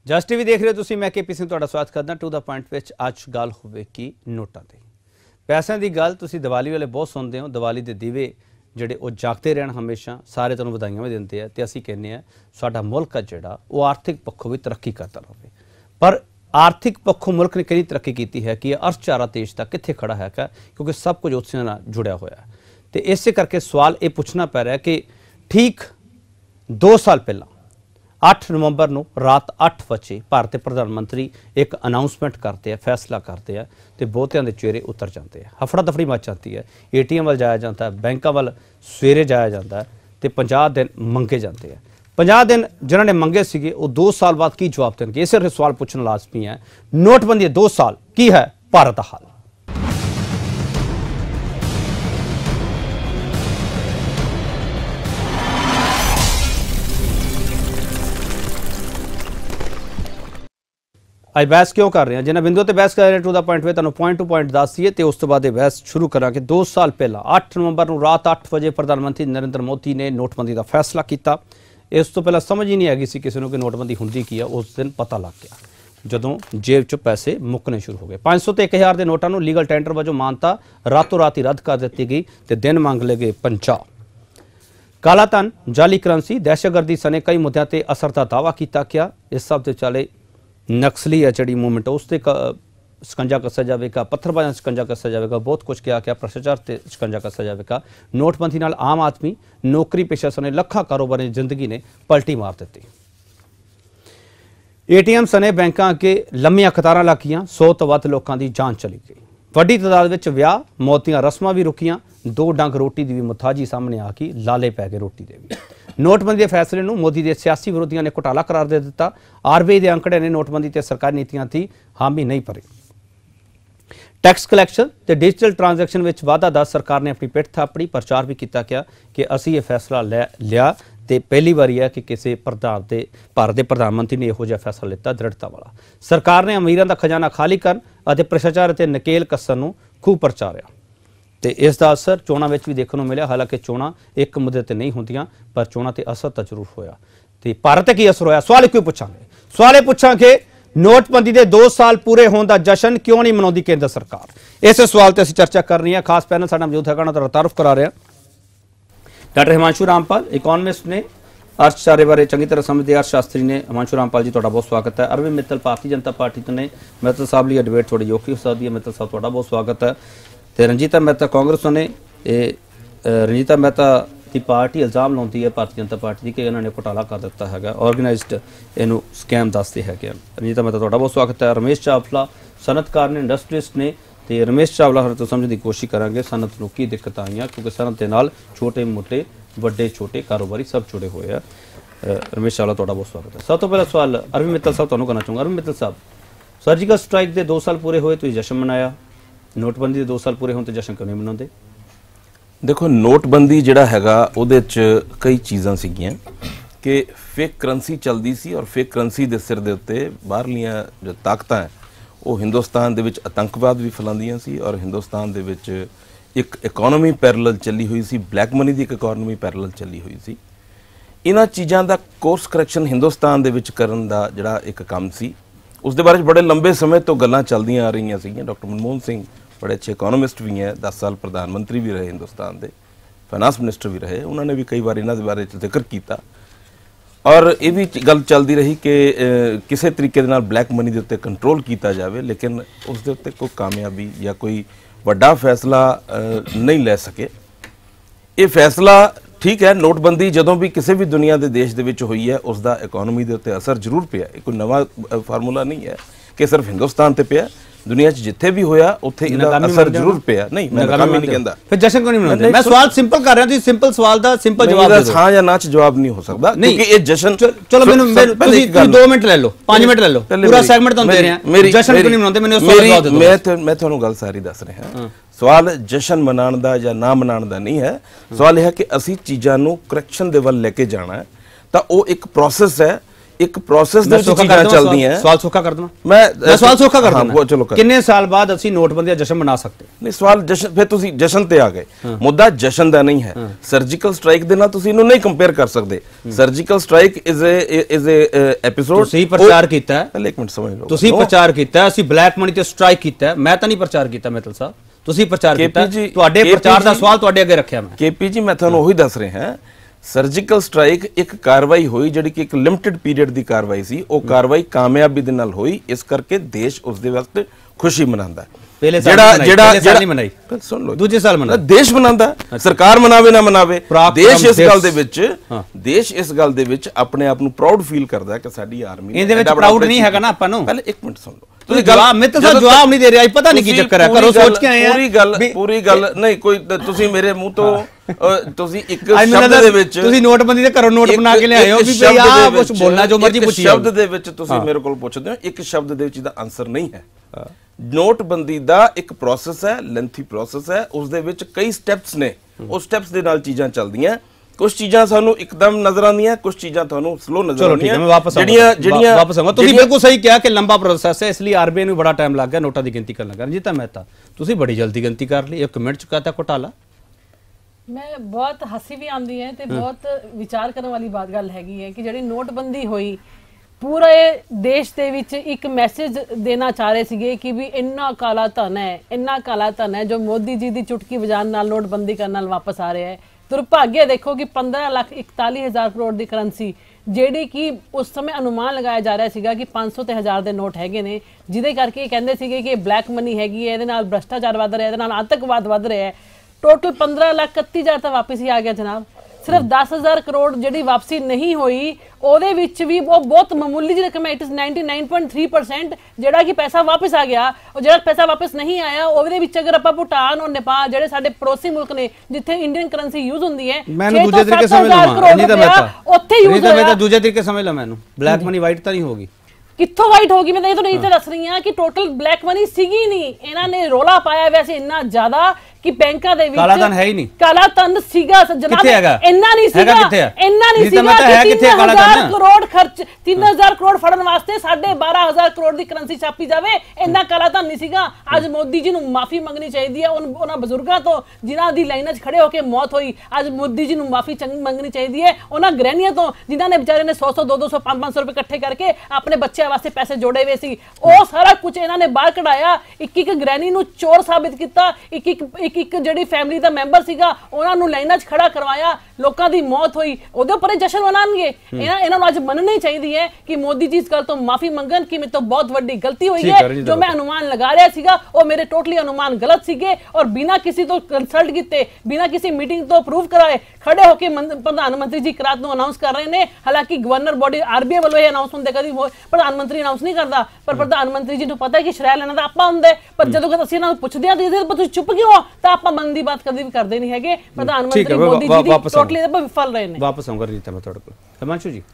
ਜਸ TV ਦੇਖ ਰਹੇ ਹੋ ਤੁਸੀਂ। मैं KP ਸਿੰਘ ਤੁਹਾਡਾ ਸਵਾਗਤ ਕਰਦਾ। ਟੂ ਦਾ ਪੁਆਇੰਟ ਵਿੱਚ ਅੱਜ ਗੱਲ ਹੋਵੇਗੀ ਨੋਟਾਂ ਦੀ। ਪੈਸਿਆਂ ਦੀ ਗੱਲ ਤੁਸੀਂ ਦੀਵਾਲੀ ਵੇਲੇ ਬਹੁਤ ਸੁਣਦੇ ਹੋ। ਦੀਵਾਲੀ ਦੇ ਦੀਵੇ ਜਿਹੜੇ ਉਹ ਜਾਗਦੇ ਰਹਿਣ ਹਮੇਸ਼ਾ, ਸਾਰੇ ਤੁਹਾਨੂੰ ਵਧਾਈਆਂ ਵੀ ਦਿੰਦੇ ਆ ਤੇ ਅਸੀਂ ਕਹਿੰਦੇ ਆ ਸਾਡਾ ਮੁਲਕ ਆ ਜਿਹੜਾ ਉਹ ਆਰਥਿਕ ਪੱਖੋਂ ਵੀ ਤਰੱਕੀ ਕਰਦਾ ਰਹੇ। ਪਰ ਆਰਥਿਕ ਪੱਖੋਂ ਮੁਲਕ ਨੇ ਕਿੰਨੀ ਤਰੱਕੀ ਕੀਤੀ ਹੈ ਕਿ ਅਰਥਚਾਰਾ ਦੇਸ਼ ਦਾ ਕਿੱਥੇ ਖੜਾ ਹੈ, ਕਿਉਂਕਿ ਸਭ ਕੁਝ ਉਸ ਨਾਲ ਜੁੜਿਆ ਹੋਇਆ ਹੈ। ਤੇ ਇਸੇ ਕਰਕੇ ਸਵਾਲ ਇਹ ਪੁੱਛਣਾ ਪੈ ਰਿਹਾ ਕਿ ਠੀਕ 2 ਸਾਲ ਪਹਿਲਾਂ 8 ਨਵੰਬਰ ਨੂੰ ਰਾਤ 8 ਵਜੇ ਭਾਰਤ ਦੇ ਪ੍ਰਧਾਨ ਮੰਤਰੀ ਇੱਕ ਅਨਾਉਂਸਮੈਂਟ ਕਰਦੇ ਆ, ਫੈਸਲਾ ਕਰਦੇ ਆ ਤੇ ਬਹੁਤਿਆਂ ਦੇ ਚਿਹਰੇ ਉਤਰ ਜਾਂਦੇ ਆ, ਹਫੜਾ ਦਫੜੀ ਮਚ ਜਾਂਦੀ ਹੈ। ATM ਵੱਲ ਜਾਇਆ ਜਾਂਦਾ, ਬੈਂਕਾਂ ਵੱਲ ਸਵੇਰੇ ਜਾਇਆ ਜਾਂਦਾ ਤੇ 50 ਦਿਨ ਮੰਗੇ ਜਾਂਦੇ ਆ। 50 ਦਿਨ ਜਿਨ੍ਹਾਂ ਨੇ ਮੰਗੇ ਸੀਗੇ ਉਹ 2 ਸਾਲ ਬਾਅਦ ਕੀ ਜਵਾਬ ਦੇਣਗੇ? ਇਸੇ ਸਵਾਲ ਪੁੱਛਣਾ ਲਾਜ਼ਮੀ ਹੈ। ਨੋਟਬੰਦੀ 2 ਸਾਲ ਕੀ ਹੈ ਭਾਰਤ ਦਾ ਹਾਲ? ਅੱਜ ਬਹਿਸ ਕਿਉਂ ਕਰ ਰਹੇ ਹਾਂ? ਜਿਨ੍ਹਾਂ ਬਿੰਦੂ ਤੇ ਬਹਿਸ ਕਰ ਰਹੇ ਟੂ ਦਾ ਪੁਆਇੰਟ ਵੇ ਤੁਹਾਨੂੰ ਪੁਆਇੰਟ ਟੂ ਪੁਆਇੰਟ ਦੱਸ ਦਈਏ ਤੇ ਉਸ ਤੋਂ ਬਾਅਦ ਇਹ ਬਹਿਸ ਸ਼ੁਰੂ ਕਰਾਂਗੇ। 2 ਸਾਲ ਪਹਿਲਾਂ 8 ਨਵੰਬਰ ਨੂੰ ਰਾਤ 8 ਵਜੇ ਪ੍ਰਧਾਨ ਮੰਤਰੀ ਨਰਿੰਦਰ ਮੋਦੀ ਨੇ ਨੋਟਬੰਦੀ ਦਾ ਫੈਸਲਾ ਕੀਤਾ। ਇਸ ਤੋਂ ਪਹਿਲਾਂ ਸਮਝ ਹੀ ਨਹੀਂ ਹੈਗੀ ਸੀ ਕਿਸੇ ਨੂੰ ਕਿ ਨੋਟਬੰਦੀ ਹੁੰਦੀ ਕੀ ਆ। ਉਸ ਦਿਨ ਪਤਾ ਲੱਗ ਗਿਆ ਜਦੋਂ ਜੇਬ 'ਚ ਪੈਸੇ ਮੁੱਕਣੇ ਸ਼ੁਰੂ ਹੋ ਗਏ। 500 ਤੇ 1000 ਦੇ ਨੋਟਾਂ ਨੂੰ ਲੀਗਲ ਟੈਂਡਰ ਵਜੋਂ ਮਾਨਤਾ ਰਾਤੋਂ ਰਾਤ ਹੀ ਰੱਦ ਕਰ ਦਿੱਤੀ ਗਈ ਤੇ ਦਿਨ ਮੰਗ ਲਏ ਗਏ 50। ਕਾਲਾ ਧਨ, ਜਾਲੀ ਕਰੰਸੀ, ਦਹਿਸ਼ਤਗਰਦੀ ਸਣੇ ਕਈ ਮੁੱਦਿਆਂ ਤੇ ਅਸਰ ਦਾ ਦਾਅਵਾ ਕੀਤਾ ਗਿਆ। ਇਸ ਸਭ ਦੇ ਚਾਲੇ ਨਕਸਲੀ ਹੈ ਜਿਹੜੀ ਮੂਵਮੈਂਟ ਉਸ ਤੇ ਸ਼ਿਕੰਜਾ ਕੱਸਿਆ ਜਾਵੇਗਾ, ਪੱਥਰਬਾਜ਼ਾਂ ਸ਼ਿਕੰਜਾ ਕੱਸਿਆ ਜਾਵੇਗਾ, ਬਹੁਤ ਕੁਝ ਕਿਹਾ ਗਿਆ। ਭ੍ਰਿਸ਼ਟਾਚਾਰ ਤੇ ਸ਼ਿਕੰਜਾ ਕੱਸਿਆ ਜਾਵੇਗਾ। ਨੋਟਬੰਦੀ ਨਾਲ ਆਮ ਆਦਮੀ, ਨੌਕਰੀ ਪੇਸ਼ਾ ਸਣੇ ਲੱਖਾਂ ਕਾਰੋਬਾਰੀ ਦੀ ਜ਼ਿੰਦਗੀ ਨੇ ਪਲਟੀ ਮਾਰ ਦਿੱਤੀ। ATM ਸਣੇ ਬੈਂਕਾਂ ਅੱਗੇ ਲੰਮੀਆਂ ਕਤਾਰਾਂ ਲੱਗੀਆਂ, 100 ਤੋਂ ਵੱਧ ਲੋਕਾਂ ਦੀ ਜਾਨ ਚਲੀ ਗਈ। ਵੱਡੀ ਤਾਦਾਦ ਵਿੱਚ ਵਿਆਹ, ਮੌਤ ਦੀਆਂ ਰਸਮਾਂ ਵੀ ਰੁਕੀਆਂ। 2 ਡੰਗ ਰੋਟੀ ਦੀ ਵੀ ਮੁਤਾਜੀ ਸਾਹਮਣੇ ਆ ਗਈ, ਲਾਲੇ ਪੈ ਗਏ ਰੋਟੀ ਦੇ ਵੀ। ਨੋਟਬੰਦੀ ਦੇ ਫੈਸਲੇ ਨੂੰ ਮੋਦੀ ਦੇ ਸਿਆਸੀ ਵਿਰੋਧੀਆਂ ਨੇ ਘੁਟਾਲਾ ਕਰਾਰ ਦੇ ਦਿੱਤਾ। RBI ਦੇ ਅੰਕੜੇ ਨੇ ਨੋਟਬੰਦੀ ਤੇ ਸਰਕਾਰੀ ਨੀਤੀਆਂ ਦੀ ਹਾਮੀ ਨਹੀਂ ਭਰੀ। ਟੈਕਸ ਕਲੈਕਸ਼ਨ ਤੇ ਡਿਜੀਟਲ ਟ੍ਰਾਂਜੈਕਸ਼ਨ ਵਿੱਚ ਵਾਧਾ ਦਾ ਸਰਕਾਰ ਨੇ ਆਪਣੀ ਪਿੱਠ ਥਾਪੜੀ। ਪ੍ਰਚਾਰ ਵੀ ਕੀਤਾ ਗਿਆ ਕਿ ਅਸੀਂ ਇਹ ਫੈਸਲਾ ਲਿਆ ਤੇ ਪਹਿਲੀ ਵਾਰੀ ਹੈ ਕਿ ਕਿਸੇ ਭਾਰਤ ਦੇ ਪ੍ਰਧਾਨ ਮੰਤਰੀ ਨੇ ਇਹੋ ਜਿਹਾ ਫੈਸਲਾ ਲਿੱਤਾ, ਦ੍ਰਿੜਤਾ ਵਾਲਾ। ਸਰਕਾਰ ਨੇ ਅਮੀਰਾਂ ਦਾ ਖਜ਼ਾਨਾ ਖਾਲੀ ਕਰਨ ਅਤੇ ਭ੍ਰਿਸ਼ਟਾਚਾਰ ਅਤੇ ਨਕੇਲ ਕੱਸਣ ਨੂੰ ਖੂਬ ਪ੍ਰਚਾਰਿਆ ਤੇ ਇਸ ਦਾ ਅਸਰ ਚੋਣਾਂ ਵਿੱਚ ਵੀ ਦੇਖਣ ਨੂੰ ਮਿਲਿਆ। ਹਾਲਾਂਕਿ ਚੋਣਾਂ ਇੱਕ ਮੁੱਦੇ ਤੇ ਨਹੀਂ ਹੁੰਦੀਆਂ, ਪਰ ਚੋਣਾਂ ਤੇ ਅਸਰ ਤਾਂ ਜ਼ਰੂਰ ਹੋਇਆ। ਤੇ ਭਾਰਤ ਤੇ ਕੀ ਅਸਰ ਹੋਇਆ? ਸਵਾਲ ਕਿਉਂ ਪੁੱਛਾਂਗੇ? ਸਵਾਲ ਇਹ ਪੁੱਛਾਂਗੇ ਨੋਟਬੰਦੀ ਦੇ 2 ਸਾਲ ਪੂਰੇ ਹੋਣ ਦਾ ਜਸ਼ਨ ਕਿਉਂ ਨਹੀਂ ਮਨਾਉਂਦੀ ਕੇਂਦਰ ਸਰਕਾਰ? ਇਸੇ ਸਵਾਲ ਤੇ ਅਸੀਂ ਚਰਚਾ ਕਰ ਰਹੇ ਹਾਂ। ਖਾਸ ਪੈਨਲ ਸਾਡਾ ਮੌਜੂਦ ਹੈਗਾ, ਉਹਨਾਂ ਦਾ ਤਾਰਫ ਕਰਾ ਰਿਹਾ ਡਾਕਟਰ ਹਿਮਾਂਸ਼ੂ ਰਾਮਪਾਲ, ਇਕੋਨੋਮਿਸਟ ਨੇ, ਅਰਥਚਾਰੇ ਬਾਰੇ ਚੰਗੀ ਤਰ੍ਹਾਂ ਸਮਝਦੇ ਅਰਥ ਸ਼ਾਸਤਰੀ ਨੇ। ਹਿਮਾਂਸ਼ੂ ਰਾਮਪਾਲ ਜੀ ਤੁਹਾਡਾ ਬਹੁਤ ਸਵਾਗਤ ਹੈ। ਅਰਵਿੰਦ ਮਿੱਤਲ ਭਾਰਤੀ ਜਨਤਾ ਪਾਰਟੀ ਤੋਂ ਨੇ। ਮਿੱਤਲ ਸਾਹਿਬ ਲਈ ਡਿਬੇਟ ਥੋੜੀ ਔਖੀ ਹੋ ਸਕਦੀ ਹੈ। ਮਿੱਤਲ ਸਾਹਿਬ ਤੁਹਾਡਾ ਬਹੁਤ ਸਵਾਗਤ ਹੈ। ਤੇ ਰਣਜੀਤਾ ਮਹਿਤਾ ਕਾਂਗਰਸ ਤੋਂ ਨੇ। ਇਹ ਰਣਜੀਤਾ ਮਹਿਤਾ ਦੀ ਪਾਰਟੀ ਇਲਜ਼ਾਮ ਲਾਉਂਦੀ ਹੈ ਭਾਰਤੀ ਜਨਤਾ ਪਾਰਟੀ ਦੀ ਕਿ ਇਹਨਾਂ ਨੇ ਘੁਟਾਲਾ ਕਰ ਦਿੱਤਾ ਹੈਗਾ, ਆਰਗੇਨਾਈਜ਼ਡ ਇਹਨੂੰ ਸਕੈਮ ਦੱਸਦੇ ਹੈਗੇ। ਰਣਜੀਤਾ ਮਹਿਤਾ ਤੁਹਾਡਾ ਬਹੁਤ ਸਵਾਗਤ ਹੈ। ਰਮੇਸ਼ ਚਾਵਲਾ ਸਨਅਤਕਾਰ ਨੇ, ਇੰਡਸਟਰੀਸਟ ਨੇ ਤੇ ਰਮੇਸ਼ ਚਾਵਲਾ ਹਰ ਤੋਂ ਸਮਝਣ ਦੀ ਕੋਸ਼ਿਸ਼ ਕਰਾਂਗੇ ਸਨਅਤ ਨੂੰ ਕੀ ਦਿੱਕਤਾਂ ਆਈਆਂ, ਕਿਉਂਕਿ ਸਨਅਤ ਦੇ ਨਾਲ ਛੋਟੇ ਮੋਟੇ ਵੱਡੇ ਛੋਟੇ ਕਾਰੋਬਾਰੀ ਸਭ ਜੁੜੇ ਹੋਏ ਆ। ਰਮੇਸ਼ ਚਾਵਲਾ ਤੁਹਾਡਾ ਬਹੁਤ ਸਵਾਗਤ ਹੈ। ਸਭ ਤੋਂ ਪਹਿਲਾ ਸਵਾਲ ਅਰਵਿੰਦ ਮਿੱਤਲ ਸਾਹਿਬ ਤੁਹਾਨੂੰ ਕਰਨਾ ਚਾਹੂੰਗਾ। ਅਰਵਿੰਦ ਮਿੱਤਲ ਸਾਹਿਬ, ਸਰਜੀਕਲ ਸਟ੍ਰਾਈਕ ਦੇ 2 ਸਾਲ ਪੂਰੇ ਹੋਏ, ਤੁਸੀਂ ਜਸ਼ਨ ਮਨਾਇਆ। ਨੋਟਬੰਦੀ ਦੇ 2 ਸਾਲ ਪੂਰੇ ਹੋਣ ਤੇ ਜਸ਼ਨ ਕਿਉਂ ਨਹੀਂ ਮਨਾਉਂਦੇ? ਦੇਖੋ, ਨੋਟਬੰਦੀ ਜਿਹੜਾ ਹੈਗਾ ਉਹਦੇ 'ਚ ਕਈ ਚੀਜ਼ਾਂ ਸੀਗੀਆਂ ਕਿ ਫੇਕ ਕਰੰਸੀ ਚੱਲਦੀ ਸੀ ਔਰ ਫੇਕ ਕਰੰਸੀ ਦੇ ਸਿਰ ਦੇ ਉੱਤੇ ਬਾਹਰਲੀਆਂ ਜੋ ਤਾਕਤਾਂ ਹੈ ਉਹ ਹਿੰਦੁਸਤਾਨ ਦੇ ਵਿੱਚ ਆਤੰਕਵਾਦ ਵੀ ਫੈਲਾਉਂਦੀਆਂ ਸੀ ਔਰ ਹਿੰਦੁਸਤਾਨ ਦੇ ਵਿੱਚ ਇੱਕ ਇਕੋਨਮੀ ਪੈਰਲਲ ਚੱਲੀ ਹੋਈ ਸੀ, ਬਲੈਕ ਮਨੀ ਦੀ ਇੱਕ ਇਕੋਨਮੀ ਪੈਰਲਲ ਚੱਲੀ ਹੋਈ ਸੀ। ਇਹਨਾਂ ਚੀਜ਼ਾਂ ਦਾ ਕੋਰਸ ਕਰੈਕਸ਼ਨ ਹਿੰਦੁਸਤਾਨ ਦੇ ਵਿੱਚ ਕਰਨ ਦਾ ਜਿਹੜਾ ਇੱਕ ਕੰਮ ਸੀ, ਉਸ ਦੇ ਬਾਰੇ ਬੜੇ ਲੰਬੇ ਸਮੇਂ ਤੋਂ ਗੱਲਾਂ ਚੱਲਦੀਆਂ ਆ ਰਹੀਆਂ ਸੀਗੀਆਂ। ਡਾਕਟਰ ਮਨਮੋਹਨ ਸਿੰਘ ਬੜੇ ਅੱਛੇ ਇਕੋਨੋਮਿਸਟ ਵੀ ਹੈ, 10 ਸਾਲ ਪ੍ਰਧਾਨ ਮੰਤਰੀ ਵੀ ਰਹੇ ਹਿੰਦੁਸਤਾਨ ਦੇ, ਫਾਈਨਾਂਸ ਮਿਨਿਸਟਰ ਵੀ ਰਹੇ। ਉਹਨਾਂ ਨੇ ਵੀ ਕਈ ਵਾਰ ਇਹਨਾਂ ਦੇ ਬਾਰੇ ਜ਼ਿਕਰ ਕੀਤਾ ਔਰ ਇਹ ਵੀ ਗੱਲ ਚੱਲਦੀ ਰਹੀ ਕਿ ਕਿਸੇ ਤਰੀਕੇ ਦੇ ਨਾਲ ਬਲੈਕ ਮਨੀ ਦੇ ਉੱਤੇ ਕੰਟਰੋਲ ਕੀਤਾ ਜਾਵੇ, ਲੇਕਿਨ ਉਸ ਦੇ ਉੱਤੇ ਕੋਈ ਕਾਮਯਾਬੀ ਜਾਂ ਕੋਈ ਵੱਡਾ ਫੈਸਲਾ ਨਹੀਂ ਲੈ ਸਕੇ। ਇਹ ਫੈਸਲਾ ਠੀਕ ਹੈ, ਨੋਟਬੰਦੀ ਜਦੋਂ ਵੀ ਕਿਸੇ ਵੀ ਦੁਨੀਆ ਦੇ ਦੇਸ਼ ਦੇ ਵਿੱਚ ਹੋਈ ਹੈ ਉਸ ਦਾ ਇਕੋਨਮੀ ਦੇ ਉੱਤੇ ਅਸਰ ਜ਼ਰੂਰ ਪਿਆ। ਇਹ ਕੋਈ ਨਵਾਂ ਫਾਰਮੂਲਾ ਨਹੀਂ ਹੈ ਕਿ ਸਿਰਫ ਹਿੰਦੁਸਤਾਨ ਤੇ ਪਿਆ, ਦੁਨੀਆ 'ਚ ਜਿੱਥੇ ਵੀ ਹੋਇਆ ਉੱਥੇ ਇਹਦਾ ਅਸਰ ਜ਼ਰੂਰ ਪਿਆ। ਨਹੀਂ, ਮੈਂ ਨਾਕਾਮੀ ਨਹੀਂ ਕਹਿੰਦਾ। ਫਿਰ ਜਸ਼ਨ ਕਿਉਂ ਨਹੀਂ ਮਨਾਉਂਦੇ? ਮੈਂ ਸਵਾਲ ਸਿੰਪਲ ਕਰ ਰਿਹਾ, ਤੁਸੀਂ ਸਿੰਪਲ ਸਵਾਲ ਦਾ ਸਿੰਪਲ ਜਵਾਬ ਦੇ ਦਿਓ। ਹਾਂ ਜਾਂ ਨਾ 'ਚ ਜਵਾਬ ਨਹੀਂ ਹੋ ਸਕਦਾ ਕਿਉਂਕਿ ਇਹ ਜਸ਼ਨ। ਚਲੋ ਮੈਨੂੰ ਤੁਸੀਂ 2 ਮਿੰਟ ਲੈ ਲਓ, 5 ਮਿੰਟ ਲੈ ਲਓ, ਪੂਰਾ ਸੈਗਮੈਂਟ ਤੁਹਾਨੂੰ ਦੇ ਰਿਹਾ। ਜਸ਼ਨ ਕਿਉਂ ਨਹੀਂ ਮਨਾਉਂਦੇ? ਮੈਨੂੰ ਸਵਾਲ ਜਵਾਬ ਦੇ ਦਿਓ। ਮੈਂ ਤੁਹਾਨੂੰ ਗੱਲ ਸਾਰੀ ਦੱਸ ਰਿਹਾ। ਸਵਾਲ ਜਸ਼ਨ ਮਨਾਉਣ ਦਾ ਜਾਂ ਨਾ ਮਨਾਉਣ ਦਾ ਨਹੀਂ ਹੈ। ਸਵਾਲ ਇਹ ਹੈ ਕਿ ਅਸੀਂ ਚੀਜ਼ਾਂ ਨੂੰ ਕਰੈਕਸ਼ਨ ਦੇ ਵੱਲ ਲੈ ਕੇ ਜਾਣਾ ਹੈ ਤਾਂ ਉਹ ਇੱਕ ਪ੍ਰੋਸੈਸ ਹੈ। ਇੱਕ ਪ੍ਰੋਸੈਸ ਦੇ ਵਿੱਚ ਚੀਜ਼ਾਂ ਚੱਲਦੀਆਂ। ਸਵਾਲ ਸੌਖਾ ਕਰ ਦਵਾਂ ਮੈਂ ਸਵਾਲ ਸੌਖਾ ਕਰ ਦਵਾਂ। ਚਲੋ ਕਿੰਨੇ ਸਾਲ ਬਾਅਦ ਅਸੀਂ ਨੋਟਬੰਦੀ ਦਾ ਜਸ਼ਨ ਮਨਾ ਸਕਦੇ? ਨਹੀਂ, ਸਵਾਲ ਜਸ਼ਨ, ਫਿਰ ਤੁਸੀਂ ਜਸ਼ਨ ਤੇ ਆ ਗਏ। ਮੁੱਦਾ ਜਸ਼ਨ ਦਾ ਨਹੀਂ ਹੈ। ਸਰਜੀਕਲ ਸਟ੍ਰਾਈਕ ਦੇ ਨਾਲ ਤੁਸੀਂ ਇਹਨੂੰ ਨਹੀਂ ਕੰਪੇਅਰ ਕਰ ਸਕਦੇ। Surgical strike is a episode. ਤੁਸੀਂ ਪ੍ਰਚਾਰ ਕੀਤਾ, ਪਹਿਲੇ ਇੱਕ ਮਿੰਟ ਸਮਝ ਲਓ, ਤੁਸੀਂ ਪ੍ਰਚਾਰ ਕੀਤਾ, ਅਸੀਂ ਬਲੈਕ ਮਨੀ ਤੇ ਸਟ੍ਰਾਈਕ ਕੀਤਾ। ਮੈਂ ਤਾਂ ਨਹੀਂ ਪ੍ਰਚਾਰ ਕੀਤਾ ਮਿੱਤਲ ਸਾਹਿਬ, ਤੁਸੀਂ ਪ੍ਰਚਾਰ ਕੀਤਾ। ਤੁਹਾਡੇ ਪ੍ਰਚਾਰ ਦਾ ਸਵਾਲ ਤੁਹਾਡੇ ਅੱਗੇ ਰੱਖਿਆ ਮੈਂ। ਕੇਪੀ ਜੀ, ਮੈਂ ਤੁਹਾਨੂੰ ਉਹੀ ਦੱਸ ਰਿਹਾ ਹਾਂ, ਸਰਜੀਕਲ ਸਟ੍ਰਾਈਕ ਇੱਕ ਕਾਰਵਾਈ ਹੋਈ ਜਿਹੜੀ ਕਿ ਇੱਕ ਲਿਮਟਿਡ ਪੀਰੀਅਡ ਦੀ ਕਾਰਵਾਈ ਸੀ। ਉਹ ਕਾਰਵਾਈ ਕਾਮਯਾਬੀ ਦੇ ਨਾਲ ਹੋਈ, ਇਸ ਕਰਕੇ ਦੇਸ਼ ਉਸ ਦੇ ਵਕਤ ਖੁਸ਼ੀ ਮਨਾਉਂਦਾ। ਪਹਿਲੇ ਸਾਲ ਨਹੀਂ ਮਨਾਈ, ਸੁਣ ਲਓ, ਦੂਜੇ ਸਾਲ ਮਨਾਈ। ਦੇਸ਼ ਮਨਾਉਂਦਾ, ਸਰਕਾਰ ਮਨਾਵੇ ਨਾ ਮਨਾਵੇ, ਦੇਸ਼ ਇਸ ਗੱਲ ਦੇ ਵਿੱਚ ਆਪਣੇ ਆਪ ਨੂੰ ਪ੍ਰਾਊਡ ਫੀਲ ਕਰਦਾ ਕਿ ਸਾਡੀ ਆਰਮੀ। ਇਹਦੇ ਵਿੱਚ ਪ੍ਰਾਊਡ ਨਹੀਂ ਹੈਗਾ ਨਾ ਆਪਾਂ ਨੂੰ। ਪਹਿਲੇ ਇੱਕ ਮਿੰਟ ਸੁਣ ਲਓ, ਤੁਸੀਂ ਜਵਾਬ ਮਿੱਤਲ ਸਾਹਿਬ ਜਵਾਬ ਨਹੀਂ ਦੇ ਰਹੇ, ਪਤਾ ਨਹੀਂ ਕੀ ਚੱਕਰ ਹੈ। ਕਰੋ ਸੋਚ ਕੇ ਆਏ ਆ। ਪੂਰੀ ਗੱਲ ਨਹੀਂ ਕੋਈ, ਤੁਸੀਂ ਮੇਰੇ ਮੂੰਹ ਤੋਂ ਤੁਸੀਂ ਇੱਕ ਸ਼ਬਦ ਦੇ ਵਿੱਚ, ਤੁਸੀਂ ਨੋਟਬੰਦੀ ਦੇ ਘਰੋਂ ਨੋਟ ਬਣਾ ਕੇ ਲਿਆਏ ਹੋ ਵੀ ਆ ਕੁਝ ਬੋਲਣਾ ਜੋ ਮਰਜ਼ੀ ਪੁੱਛੀ ਜਾਓ। ਸ਼ਬਦ ਦੇ ਵਿੱਚ ਤੁਸੀਂ ਮੇਰੇ ਕੋਲ ਪੁੱਛਦੇ ਹੋ, ਇੱਕ ਸ਼ਬਦ ਦੇ ਵਿੱਚ ਇਹਦਾ ਆਨਸਰ ਨਹੀਂ ਹੈ। ਨੋਟਬੰਦੀ ਦਾ ਇੱਕ ਪ੍ਰੋਸੈਸ ਹੈ, ਲੈਂਥੀ ਪ੍ਰੋਸੈਸ ਹੈ, ਉਸ ਦੇ ਵਿੱਚ ਕਈ ਸਟੈਪਸ ਨੇ। ਉਸ ਸਟੈਪਸ ਦੇ ਨਾਲ ਚੀਜ਼ਾਂ ਚੱਲਦੀਆਂ। ਕੁਝ ਚੀਜ਼ਾਂ ਸਾਨੂੰ ਇੱਕਦਮ ਨਜ਼ਰ ਆਉਂਦੀਆਂ, ਕੁਝ ਚੀਜ਼ਾਂ ਤੁਹਾਨੂੰ ਸਲੋ ਨਜ਼ਰ ਆਉਂਦੀਆਂ। ਜਿਹੜੀਆਂ ਵਾਪਸ ਆਉਂਗਾ, ਤੁਸੀਂ ਬਿਲਕੁਲ ਸਹੀ ਕਿਹਾ ਕਿ ਲੰਬਾ ਪ੍ਰੋਸੈਸ ਹੈ, ਇਸ ਲਈ ਆਰਬੀਆਈ ਨੂੰ ਬੜਾ ਟਾਈਮ ਲੱਗ ਗਿਆ ਨੋਟਾਂ ਦੀ ਗਿਣਤੀ ਕਰਨ ਲੱਗਾ। ਰਣਜੀਤਾ ਮਹਿਤਾ, ਤੁਸੀਂ ਬੜੀ ਜਲਦੀ ਗਿਣਤੀ ਕਰ ਲਈ, 1 ਮਿੰਟ ਚ ਕਹਤਾ ਘੁਟਾਲਾ। ਮੈਂ ਬਹੁਤ ਹੱਸੀ ਵੀ ਆਉਂਦੀ ਹੈ ਤੇ ਬਹੁਤ ਵਿਚਾਰ ਕਰਨ ਵਾਲੀ ਬਾਤ ਗੱਲ ਹੈਗੀ ਹੈ ਕਿ ਜਿਹੜੀ ਨੋਟਬੰਦੀ ਹੋਈ, ਪੂਰੇ ਦੇਸ਼ ਦੇ ਵਿੱਚ ਇੱਕ ਮੈਸੇਜ ਦੇਣਾ ਚਾਹ ਰਹੇ ਸੀਗੇ ਕਿ ਵੀ ਇੰਨਾ ਕਾਲਾ ਧਨ ਹੈ, ਇੰਨਾ ਕਾਲਾ ਧਨ ਹੈ ਜੋ ਮੋਦੀ ਜੀ ਦੀ ਚੁਟਕੀ ਵਜਾਉਣ ਨਾਲ ਨੋਟਬੰਦੀ ਕਰਨ ਨਾਲ ਵਾਪਸ ਆ ਰਿਹਾ ਹੈ। ਦੁਰਭਾਗਿਆ ਦੇਖੋ ਕਿ 15,41,000 ਕਰੋੜ ਦੀ ਕਰੰਸੀ, ਜਿਹੜੀ ਕਿ ਉਸ ਸਮੇਂ ਅਨੁਮਾਨ ਲਗਾਇਆ ਜਾ ਰਿਹਾ ਸੀਗਾ ਕਿ 500 ਤੇ 1000 ਦੇ ਨੋਟ ਹੈਗੇ ਨੇ, ਜਿਹਦੇ ਕਰਕੇ ਇਹ ਕਹਿੰਦੇ ਸੀਗੇ ਕਿ ਇਹ ਬਲੈਕ ਮਨੀ ਹੈਗੀ ਹੈ, ਇਹਦੇ ਨਾਲ ਭ੍ਰਸ਼ਟਾਚਾਰ ਵੱਧ ਰਿਹਾ, ਇਹਦੇ ਨਾਲ ਆਤੰਕਵਾਦ ਵੱਧ ਰਿਹਾ ਹੈ। ਟੋਟਲ 15,31,000 ਤਾਂ ਵਾਪਸ ਹੀ ਆ ਗਿਆ ਜਨਾਬ। ਸਿਰਫ 10,000 ਕਰੋੜ ਜਿਹੜੀ ਵਾਪਸੀ ਨਹੀਂ ਹੋਈ, ਉਹਦੇ ਵਿੱਚ ਵੀ ਉਹ ਬਹੁਤ ਮਾਮੂਲੀ ਜਿਹੀ ਰਕਮ ਹੈ। ਇਟ ਇਜ਼ 99.3% ਜਿਹੜਾ ਕਿ ਪੈਸਾ ਵਾਪਸ ਆ ਗਿਆ। ਉਹ ਜਿਹੜਾ ਪੈਸਾ ਵਾਪਸ ਨਹੀਂ ਆਇਆ, ਉਹਦੇ ਵਿੱਚ ਅਗਰ ਆਪਾਂ ਭੂਟਾਨ ਔਰ ਨੇਪਾਲ ਜਿਹੜੇ ਸਾਡੇ ਪੜੋਸੀ ਮੁਲਕ ਨੇ ਜਿੱਥੇ ਇੰਡੀਅਨ ਕਰੰਸੀ ਯੂਜ਼ ਹੁੰਦੀ ਹੈ, ਮੈਨੂੰ ਦੂਜੇ ਤਰੀਕੇ ਸਮਝ ਲਵਾਂ, ਨਹੀਂ ਤਾਂ ਉੱਥੇ ਯੂਜ਼ ਹੋਇਆ। ਮੈਂ ਦੂਜੇ ਤਰੀਕੇ ਸਮਝ ਲਾ, ਮੈਨੂੰ ਬਲੈਕ ਮਨੀ ਵਾਈਟ ਤਾਂ ਨਹੀਂ ਹੋਗੀ। ਕਿੱਥੋਂ ਵਾਈਟ ਹੋਗੀ? ਮੈਂ ਤਾਂ ਇਹ ਤੋਂ ਨਹੀਂ ਦੱਸ ਰਹੀ ਹਾਂ ਕਿ ਟੋਟਲ ਬਲੈਕ ਮਨੀ ਸੀਗੀ ਨਹੀਂ। ਇਹਨਾਂ ਨੇ ਰੋਲਾ ਪਾਇਆ ਵੈਸੇ ਇੰਨਾ ਜ਼ਿਆਦਾ ਕਿ ਬੈਂਕਾਂ ਦੇ ਵਿੱਚ ਕਾਲਾ ਧਨ ਹੈ ਹੀ ਨਹੀਂ। ਕਾਲਾ ਧਨ ਸੀਗਾ ਜਨਾਬ, ਇੰਨਾ ਨਹੀਂ ਸੀਗਾ, ਇੰਨਾ ਨਹੀਂ ਸੀਗਾ ਕਿ 3000 ਕਰੋੜ ਖਰਚ, 3000 ਕਰੋੜ ਫੜਨ ਵਾਸਤੇ 12,500 ਕਰੋੜ ਦੀ ਕਰੰਸੀ ਛਾਪੀ ਜਾਵੇ, ਇੰਨਾ ਕਾਲਾ ਧਨ ਨਹੀਂ ਸੀਗਾ। ਅੱਜ ਮੋਦੀ ਜੀ ਨੂੰ ਮਾਫੀ ਮੰਗਣੀ ਚਾਹੀਦੀ ਹੈ ਉਹਨਾਂ ਬਜ਼ੁਰਗਾਂ ਤੋਂ ਜਿਨ੍ਹਾਂ ਦੀ ਲਾਈਨਾਂ 'ਚ ਖੜੇ ਹੋ ਕੇ ਮੌਤ ਹੋਈ। ਅੱਜ ਮੋਦੀ ਜੀ ਨੂੰ ਮਾਫੀ ਮੰਗਣੀ ਚਾਹੀਦੀ ਹੈ ਉਹਨਾਂ ਗ੍ਰਹਿਣੀਆਂ ਤੋਂ ਜਿਨ੍ਹਾਂ ਨੇ ਵਿਚਾਰੇ ਨੇ 100-100 200 500 ਰੁਪਏ ਇਕੱਠੇ ਕਰਕੇ ਆਪਣੇ ਬੱਚਿਆਂ ਵਾਸਤੇ ਪੈਸੇ ਜੋੜੇ ਹੋਏ ਸੀ। ਉਹ ਸਾਰਾ ਕੁਝ ਇਹਨਾਂ ਨੇ ਬਾਹਰ ਕਢਾਇਆ, ਇੱਕ ਗ੍ਰਹਿਣੀ ਨੂੰ ਚੋਰ ਸਾਬਿਤ ਕੀਤਾ, ਇੱਕ ਜਿਹੜੀ ਫੈਮਿਲੀ ਦਾ ਮੈਂਬਰ ਸੀਗਾ ਉਹਨਾਂ ਨੂੰ ਲਾਈਨਾਂ 'ਚ ਖੜਾ ਕਰਵਾਇਆ, ਲੋਕਾਂ ਦੀ ਮੌਤ ਹੋਈ, ਉਹਦੇ ਉੱਪਰ ਜਸ਼ਨ ਮਨਾਉਣਗੇ। ਇਹਨਾਂ ਨੂੰ ਅੱਜ ਮੰਨਣੀ ਚਾਹੀਦੀ ਹੈ ਕਿ ਮੋਦੀ ਜੀ ਇਸ ਗੱਲ ਤੋਂ ਮਾਫੀ ਮੰਗਣ ਕਿ ਮੇਰੇ ਤੋਂ ਬਹੁਤ ਵੱਡੀ ਗਲਤੀ ਹੋਈ ਹੈ। ਜੋ ਮੈਂ ਅਨੁਮਾਨ ਲਗਾ ਰਿਹਾ ਸੀਗਾ ਉਹ ਮੇਰੇ ਟੋਟਲੀ ਅਨੁਮਾਨ ਗਲਤ ਸੀਗੇ ਔਰ ਬਿਨਾਂ ਕਿਸੇ ਤੋਂ ਕੰਸਲਟ ਕੀਤੇ, ਬਿਨਾਂ ਕਿਸੇ ਮੀਟਿੰਗ ਤੋਂ ਅਪਰੂਵ ਕਰਾਏ ਖੜੇ ਹੋ ਕੇ ਪ੍ਰਧਾਨ ਮੰਤਰੀ ਜੀ ਰਾਤ ਨੂੰ ਅਨਾਉਂਸ ਕਰ ਰਹੇ ਨੇ। ਹਾਲਾਂਕਿ ਗਵਰਨਰ ਬੋਡੀ ਆਰਬੀਆਈ ਵੱਲੋਂ ਇਹ ਅਨਾਉਂਸ ਹੁੰਦੇ, ਕਦੀ ਪ੍ਰਧਾਨ ਮੰਤਰੀ ਅਨਾਉਂਸ ਨਹੀਂ ਕਰਦਾ, ਪਰ ਪ੍ਰਧਾਨ ਮੰਤਰੀ ਜੀ ਨੂੰ ਪਤਾ ਹੈ ਕਿ ਸ਼ਰੈਲ ਇਹਨਾਂ ਦਾ ਆਪਾਂ ਹੁੰਦਾ। ਪਰ ਜਦੋਂ ਅਸੀਂ ਇਹਨਾਂ ਨੂੰ ਪੁੱਛਦੇ ਹਾਂ ਤੁਸੀਂ ਚੁੱਪ ਕਿਉਂ ਹੋ, ਤਾਂ ਆਪਾਂ ਮਨ ਦੀ ਬਾਤ ਕਦੇ ਵੀ ਕਰਦੇ ਨਹੀਂ ਹੈਗੇ। ਪ੍ਰਧਾਨ ਮੰਤਰੀ ਮੋਦੀ ਜੀ ਦੀ ਟੋਟਲੀ ਵਿਫਲ ਰਹੇ ਨੇ। ਵਾਪਸ ਆਉਂਗਾ ਰਣਜੀਤ ਮੈਂ ਤੁਹਾਡੇ ਕੋਲ। ਹਿਮਾਂਸ਼ੂ ਜੀ,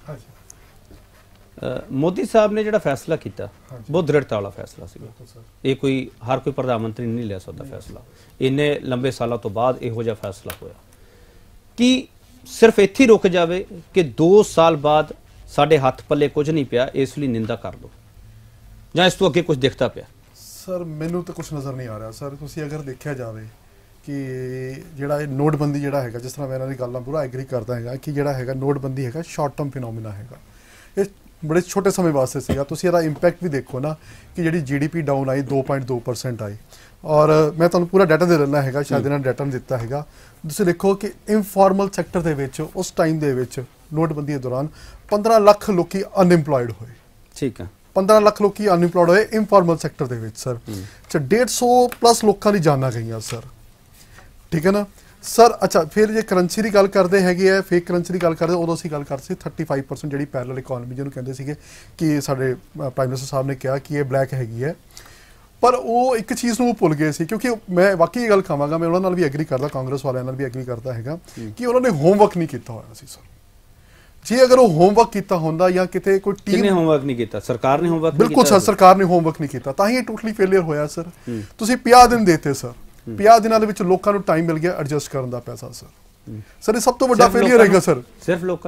ਮੋਦੀ ਸਾਹਿਬ ਨੇ ਜਿਹੜਾ ਫੈਸਲਾ ਕੀਤਾ ਬਹੁਤ ਦ੍ਰਿੜਤਾ ਵਾਲਾ ਫੈਸਲਾ ਸੀ। ਇਹ ਕੋਈ ਹਰ ਕੋਈ ਪ੍ਰਧਾਨ ਮੰਤਰੀ ਨਹੀਂ ਲੈ ਸਕਦਾ ਫੈਸਲਾ। ਇੰਨੇ ਲੰਬੇ ਸਾਲਾਂ ਤੋਂ ਬਾਅਦ ਇਹੋ ਜਿਹਾ ਫੈਸਲਾ ਹੋਇਆ ਕਿ ਸਿਰਫ ਇੱਥੇ ਰੁਕ ਜਾਵੇ ਕਿ 2 ਸਾਲ ਬਾਅਦ ਸਾਡੇ ਹੱਥ ਪੱਲੇ ਕੁਝ ਨਹੀਂ ਪਿਆ, ਇਸ ਲਈ ਨਿੰਦਾ ਕਰ ਲਓ, ਜਾਂ ਇਸ ਤੋਂ ਅੱਗੇ ਕੁਝ ਦਿਖਦਾ ਪਿਆ? ਸਰ ਮੈਨੂੰ ਤਾਂ ਕੁਝ ਨਜ਼ਰ ਨਹੀਂ ਆ ਰਿਹਾ। ਸਰ ਤੁਸੀਂ ਅਗਰ ਦੇਖਿਆ ਜਾਵੇ ਕਿ ਜਿਹੜਾ ਇਹ ਨੋਟਬੰਦੀ ਜਿਹੜਾ ਹੈਗਾ, ਜਿਸ ਤਰ੍ਹਾਂ ਮੈਂ ਇਹਨਾਂ ਦੀ ਗੱਲ ਨਾਲ ਪੂਰਾ ਐਗਰੀ ਕਰਦਾ ਹੈਗਾ ਕਿ ਜਿਹੜਾ ਹੈਗਾ ਨੋਟਬੰਦੀ ਹੈਗਾ ਸ਼ਾਰਟ ਟਰਮ ਫਿਨੋਮੀਨਾ ਹੈਗਾ। ਇਹ ਬੜੇ ਛੋਟੇ ਸਮੇਂ ਵਾਸਤੇ ਸੀਗਾ। ਤੁਸੀਂ ਇਹਦਾ ਇੰਪੈਕਟ ਵੀ ਦੇਖੋ ਨਾ ਕਿ ਜਿਹੜੀ GDP ਡਾਊਨ ਆਈ 2.2% ਆਈ। ਔਰ ਮੈਂ ਤੁਹਾਨੂੰ ਪੂਰਾ ਡਾਟਾ ਦੇ ਦਿੰਦਾ ਹੈਗਾ, ਸ਼ਾਇਦ ਇਹਨਾਂ ਡਾਟਾ ਨਹੀਂ ਦਿੱਤਾ ਹੈਗਾ। ਤੁਸੀਂ ਦੇਖੋ ਕਿ ਇਨਫਾਰਮਲ ਸੈਕਟਰ ਦੇ ਵਿੱਚ ਉਸ ਟਾਈਮ ਦੇ ਵਿੱਚ ਨੋਟਬੰਦੀ ਦੇ ਦੌਰਾਨ 15 ਲੱਖ ਲੋਕੀ ਅਨਇੰਪਲੋਇਡ ਹੋਏ। ਠੀਕ ਹੈ, 15 ਲੱਖ ਲੋਕੀ ਅਨਇੰਪਲੋਇਡ ਹੋਏ ਇਨਫਾਰਮਲ ਸੈਕਟਰ ਦੇ ਵਿੱਚ ਸਰ। 150 ਪਲੱਸ ਲੋਕਾਂ ਦੀ ਜਾਨਾਂ ਗਈਆਂ ਸਰ। ਠੀਕ ਹੈ ਨਾ ਸਰ। ਅੱਛਾ, ਫਿਰ ਜੇ ਕਰੰਸੀ ਦੀ ਗੱਲ ਕਰਦੇ ਹੈਗੇ ਆ, ਫੇਕ ਕਰੰਸੀ ਦੀ ਗੱਲ ਕਰਦੇ, ਉਦੋਂ ਅਸੀਂ ਗੱਲ ਕਰਦੇ ਸੀ 35% ਜਿਹੜੀ ਪੈਰਲਲ ਇਕੋਨਮੀ ਜਿਹਨੂੰ ਕਹਿੰਦੇ ਸੀਗੇ ਕਿ ਸਾਡੇ ਪ੍ਰਾਈਮ ਮਿਨਿਸਟਰ ਸਾਹਿਬ ਨੇ ਕਿਹਾ ਕਿ ਇਹ ਬਲੈਕ ਹੈਗੀ ਹੈ। ਪਰ ਉਹ ਇੱਕ ਚੀਜ਼ ਨੂੰ ਭੁੱਲ ਗਏ ਸੀ, ਕਿਉਂਕਿ ਮੈਂ ਵਾਕਈ ਇਹ ਗੱਲ ਕਹਾਂਗਾ, ਮੈਂ ਉਹਨਾਂ ਨਾਲ ਵੀ ਐਗਰੀ ਕਰਦਾ, ਕਾਂਗਰਸ ਵਾਲਿਆਂ ਨਾਲ ਵੀ ਐਗਰੀ ਕਰਦਾ ਹੈਗਾ ਕਿ ਉਹਨਾਂ ਨੇ ਹੋਮਵਰਕ ਨਹੀਂ ਕੀਤਾ ਹੋਇਆ ਸੀ ਸਰ। ਜੇ ਅਗਰ ਉਹ ਹੋਮਵਰਕ ਕੀਤਾ ਹੁੰਦਾ ਜਾਂ ਕਿਤੇ ਕੋਈ ਟੀਮ ਨੇ ਹੋਮਵਰਕ ਨਹੀਂ ਕੀਤਾ, ਸਰਕਾਰ ਨੇ ਹੋਮਵਰਕ ਨਹੀਂ ਕੀਤਾ। ਬਿਲਕੁਲ ਸਰ, ਸਰਕਾਰ ਨੇ ਹੋਮਵਰਕ ਨਹੀਂ ਕੀਤਾ, ਤਾਂ ਹੀ ਇਹ ਟੋਟਲੀ ਫੇਲਿਅਰ ਹੋਇਆ ਸਰ। ਤੁਸੀਂ 50 ਦਿਨ ਦੇਤੇ ਸਰ, 50 ਦਿਨਾਂ ਦੇ ਵਿੱਚ ਲੋਕਾਂ ਨੂੰ ਟਾਈਮ ਮਿਲ ਗਿਆ ਐਡਜਸਟ ਕਰਨ ਦਾ ਪੈਸਾ ਸਰ। ਸਰ ਇਹ ਸਭ ਤੋਂ ਵੱਡਾ ਫੇਲਿਅਰ ਹੈਗਾ ਸਰ। ਸਿਰਫ ਲੋਕਾਂ ਨੂੰ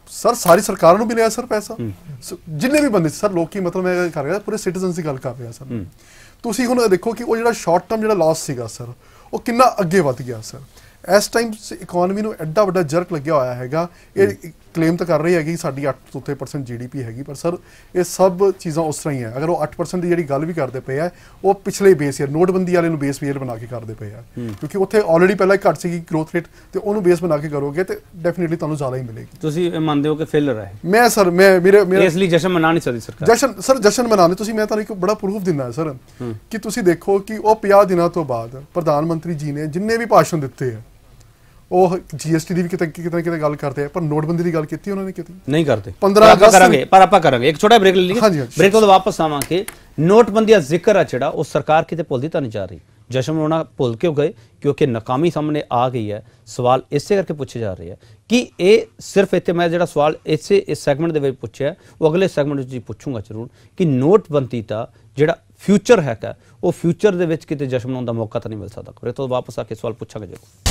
ਸਰ ਸਾਰੀ ਸਰਕਾਰਾਂ ਨੂੰ ਮਿਲਿਆ ਸਰ ਪੈਸਾ, ਜਿੰਨੇ ਵੀ ਬੰਦੇ ਸਰ ਲੋਕੀ, ਮਤਲਬ ਮੈਂ ਕਰ ਰਿਹਾ ਪੂਰੇ ਸਿਟੀਜ਼ਨਸ ਦੀ ਗੱਲ ਕਰ ਰਿਹਾ ਸਰ। ਤੁਸੀਂ ਹੁਣ ਦੇਖੋ ਕਿ ਉਹ ਜਿਹੜਾ ਸ਼ਾਰਟ ਟਰਮ ਜਿਹੜਾ ਲਾਸ ਸੀਗਾ ਸਰ, ਉਹ ਕਿੰਨਾ ਅੱਗੇ ਵੱਧ ਗਿਆ ਸਰ। ਇਸ ਟਾਈਮ ਇਕਨੋਮੀ ਨੂੰ ਐਡਾ ਵੱਡਾ ਜਰਕ ਲੱਗਿਆ ਹੋਇਆ ਹੈਗਾ। ਇਹ ਕਲੇਮ ਤਾਂ ਕਰ ਰਹੀ ਹੈਗੀ ਸਾਡੀ 8% GDP ਹੈਗੀ, ਪਰ ਸਰ ਇਹ ਸਭ ਚੀਜ਼ਾਂ ਉਸ ਤਰ੍ਹਾਂ ਹੀ ਹੈ। ਅਗਰ ਉਹ 8% ਦੀ ਜਿਹੜੀ ਗੱਲ ਵੀ ਕਰਦੇ ਪਏ ਆ, ਉਹ ਪਿਛਲੇ ਬੇਸ ਈਅਰ ਨੋਟਬੰਦੀ ਵਾਲੇ ਨੂੰ ਬੇਸ ਈਅਰ ਬਣਾ ਕੇ ਕਰਦੇ ਪਏ ਆ, ਕਿਉਂਕਿ ਉੱਥੇ ਆਲਰੇਡੀ ਪਹਿਲਾਂ ਘੱਟ ਸੀਗੀ ਗਰੋਥ ਰੇਟ, ਤੇ ਉਹਨੂੰ ਬੇਸ ਬਣਾ ਕੇ ਕਰੋਗੇ ਤੇ ਡੈਫੀਨਿਟਲੀ ਤੁਹਾਨੂੰ ਜ਼ਿਆਦਾ ਹੀ ਮਿਲੇਗੀ। ਤੁਸੀਂ ਮੰਨਦੇ ਹੋ ਕਿ ਫੇਲਰ ਹੈ? ਮੈਂ ਸਰ ਮੇਰੇ ਇਸ ਲਈ ਜਸ਼ਨ ਮਨਾ ਨਹੀਂ ਸਕਦੀ ਸਰਕਾਰ। ਜਸ਼ਨ ਮਨਾਉਣੇ ਤੁਸੀਂ, ਮੈਂ ਤੁਹਾਨੂੰ ਇੱਕ ਬੜਾ ਪ੍ਰੂਫ ਦਿੰਦਾ ਸਰ ਕਿ ਤੁਸੀਂ ਦੇਖੋ ਕਿ ਉਹ 50 ਦਿਨਾਂ ਤੋਂ ਬਾਅਦ ਪ੍ਰਧਾਨ ਮੰਤਰੀ ਜੀ ਨੇ ਜਿੰਨੇ ਵੀ ਭਾਸ਼ਣ ਦਿੱਤੇ ਆ, ਉਹ GST ਦੀ ਵੀ ਕਿਤੇ ਗੱਲ ਕਰਦੇ ਆ, ਪਰ ਨੋਟਬੰਦੀ ਦੀ ਗੱਲ ਕੀਤੀ ਉਹਨਾਂ ਨੇ ਕੀਤੀ ਨਹੀਂ ਕਰਦੇ। 15 ਅਗਸਤ ਕਰਾਂਗੇ, ਪਰ ਆਪਾਂ ਕਰਾਂਗੇ ਇੱਕ ਛੋਟਾ ਬ੍ਰੇਕ ਲੈ ਲਈਏ। ਬ੍ਰੇਕ ਤੋਂ ਵਾਪਸ ਆਵਾਂਗੇ। ਨੋਟਬੰਦੀ ਦਾ ਜ਼ਿਕਰ ਆ ਜਿਹੜਾ, ਉਹ ਸਰਕਾਰ ਕਿਤੇ ਭੁੱਲਦੀ ਤਾਂ ਨਹੀਂ ਜਾ ਰਹੀ। ਜਸ਼ਨ ਮਨਾਉਣਾ ਭੁੱਲ ਕਿਉਂ ਗਏ? ਕਿਉਂਕਿ ਨਾਕਾਮੀ ਸਾਹਮਣੇ ਆ ਗਈ ਹੈ। ਸਵਾਲ ਇਸੇ ਕਰਕੇ ਪੁੱਛੇ ਜਾ ਰਹੇ ਆ ਕਿ ਇਹ ਸਿਰਫ ਇੱਥੇ ਮੈਂ ਜਿਹੜਾ ਸਵਾਲ ਇਸ ਸੈਗਮੈਂਟ ਦੇ ਵਿੱਚ ਪੁੱਛਿਆ, ਉਹ ਅਗਲੇ ਸੈਗਮੈਂਟ ਵਿੱਚ ਪੁੱਛੂੰਗਾ ਜ਼ਰੂਰ ਕਿ ਨੋਟਬੰਦੀ ਦਾ ਜਿਹੜਾ ਫਿਊਚਰ ਹੈਗਾ, ਉਹ ਫਿਊਚਰ ਦੇ ਵਿੱਚ ਕਿਤੇ ਜਸ਼ਨ ਮਨਾਉਣ ਦਾ ਮੌਕਾ ਤਾਂ ਨਹੀਂ ਮਿਲ ਸਕਦਾ। ਬ੍ਰੇਕ ਤੋਂ ਵਾਪਸ ਆ ਕੇ ਸਵਾਲ ਪੁੱਛਾਂਗੇ ਜ਼ਰੂਰ।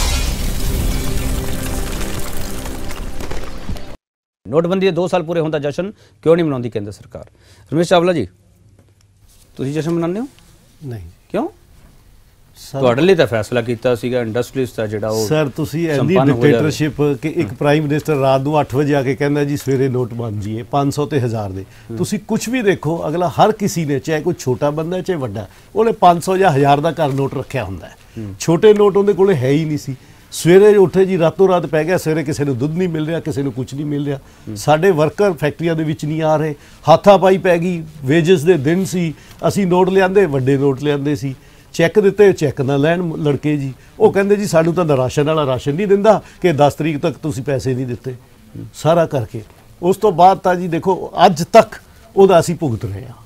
ਨੋਟਬੰਦੀ ਦੇ 2 ਸਾਲ ਪੂਰੇ ਹੁੰਦਾ ਜਸ਼ਨ ਕਿਉਂ ਨਹੀਂ ਮਨਾਉਂਦੀ ਕੇਂਦਰ ਸਰਕਾਰ? ਰਮੇਸ਼ ਚਾਵਲਾ ਜੀ, ਤੁਸੀਂ ਜਸ਼ਨ ਮਨਾਉਂਦੇ ਹੋ? ਨਹੀਂ। ਕਿਉਂ? ਤੁਹਾਡੇ ਲਈ ਤਾਂ ਫੈਸਲਾ ਕੀਤਾ ਸੀਗਾ ਇੰਡਸਟਰੀਜ਼ ਦਾ ਜਿਹੜਾ ਉਹ। ਸਰ ਤੁਸੀਂ ਐਂਦੀ ਡਿਕਟੇਟਰਸ਼ਿਪ ਕਿ ਇੱਕ ਪ੍ਰਾਈਮ ਮਿਨਿਸਟਰ ਰਾਤ ਨੂੰ 8 ਵਜੇ ਆ ਕੇ ਕਹਿੰਦਾ ਜੀ ਸਵੇਰੇ ਨੋਟ ਬਣ ਜੀਏ 500 ਤੇ 1000 ਦੇ। ਤੁਸੀਂ ਕੁਝ ਵੀ ਦੇਖੋ, ਅਗਲਾ ਹਰ ਕਿਸੇ ਨੇ, ਚਾਹੇ ਕੋਈ ਛੋਟਾ ਬੰਦਾ ਚਾਹੇ ਵੱਡਾ, ਉਹਨੇ 500 ਜਾਂ 1000 ਦਾ ਘਰ ਨੋਟ ਰੱਖਿਆ ਹੁੰਦਾ ਹੈ। ਛੋਟੇ ਨੋਟ ਉਹਦੇ ਕੋਲੇ ਹੈ ਹੀ ਨਹੀਂ ਸੀ। ਸਵੇਰੇ ਉੱਠੇ ਜੀ ਰਾਤੋਂ ਰਾਤ ਪੈ ਗਿਆ, ਸਵੇਰੇ ਕਿਸੇ ਨੂੰ ਦੁੱਧ ਨਹੀਂ ਮਿਲ ਰਿਹਾ, ਕਿਸੇ ਨੂੰ ਕੁਝ ਨਹੀਂ ਮਿਲ ਰਿਹਾ। ਸਾਡੇ ਵਰਕਰ ਫੈਕਟਰੀਆਂ ਦੇ ਵਿੱਚ ਨਹੀਂ ਆ ਰਹੇ, ਹਾਥਾਪਾਈ ਪੈ ਗਈ। ਵੇਜਸ ਦੇ ਦਿਨ ਸੀ, ਅਸੀਂ ਨੋਟ ਲਿਆਂਦੇ, ਵੱਡੇ ਨੋਟ ਲਿਆਂਦੇ ਸੀ, ਚੈੱਕ ਦਿੱਤੇ, ਚੈੱਕ ਨਾ ਲੈਣ ਲੜਕੇ ਜੀ। ਉਹ ਕਹਿੰਦੇ ਜੀ ਸਾਨੂੰ ਤਾਂ ਰਾਸ਼ਨ ਵਾਲਾ ਰਾਸ਼ਨ ਨਹੀਂ ਦਿੰਦਾ ਕਿ 10 ਤਰੀਕ ਤੱਕ ਤੁਸੀਂ ਪੈਸੇ ਨਹੀਂ ਦਿੱਤੇ, ਸਾਰਾ ਕਰਕੇ। ਉਸ ਤੋਂ ਬਾਅਦ ਤਾਂ ਜੀ ਦੇਖੋ ਅੱਜ ਤੱਕ ਉਹਦਾ ਅਸੀਂ ਭੁਗਤ ਰਹੇ ਹਾਂ।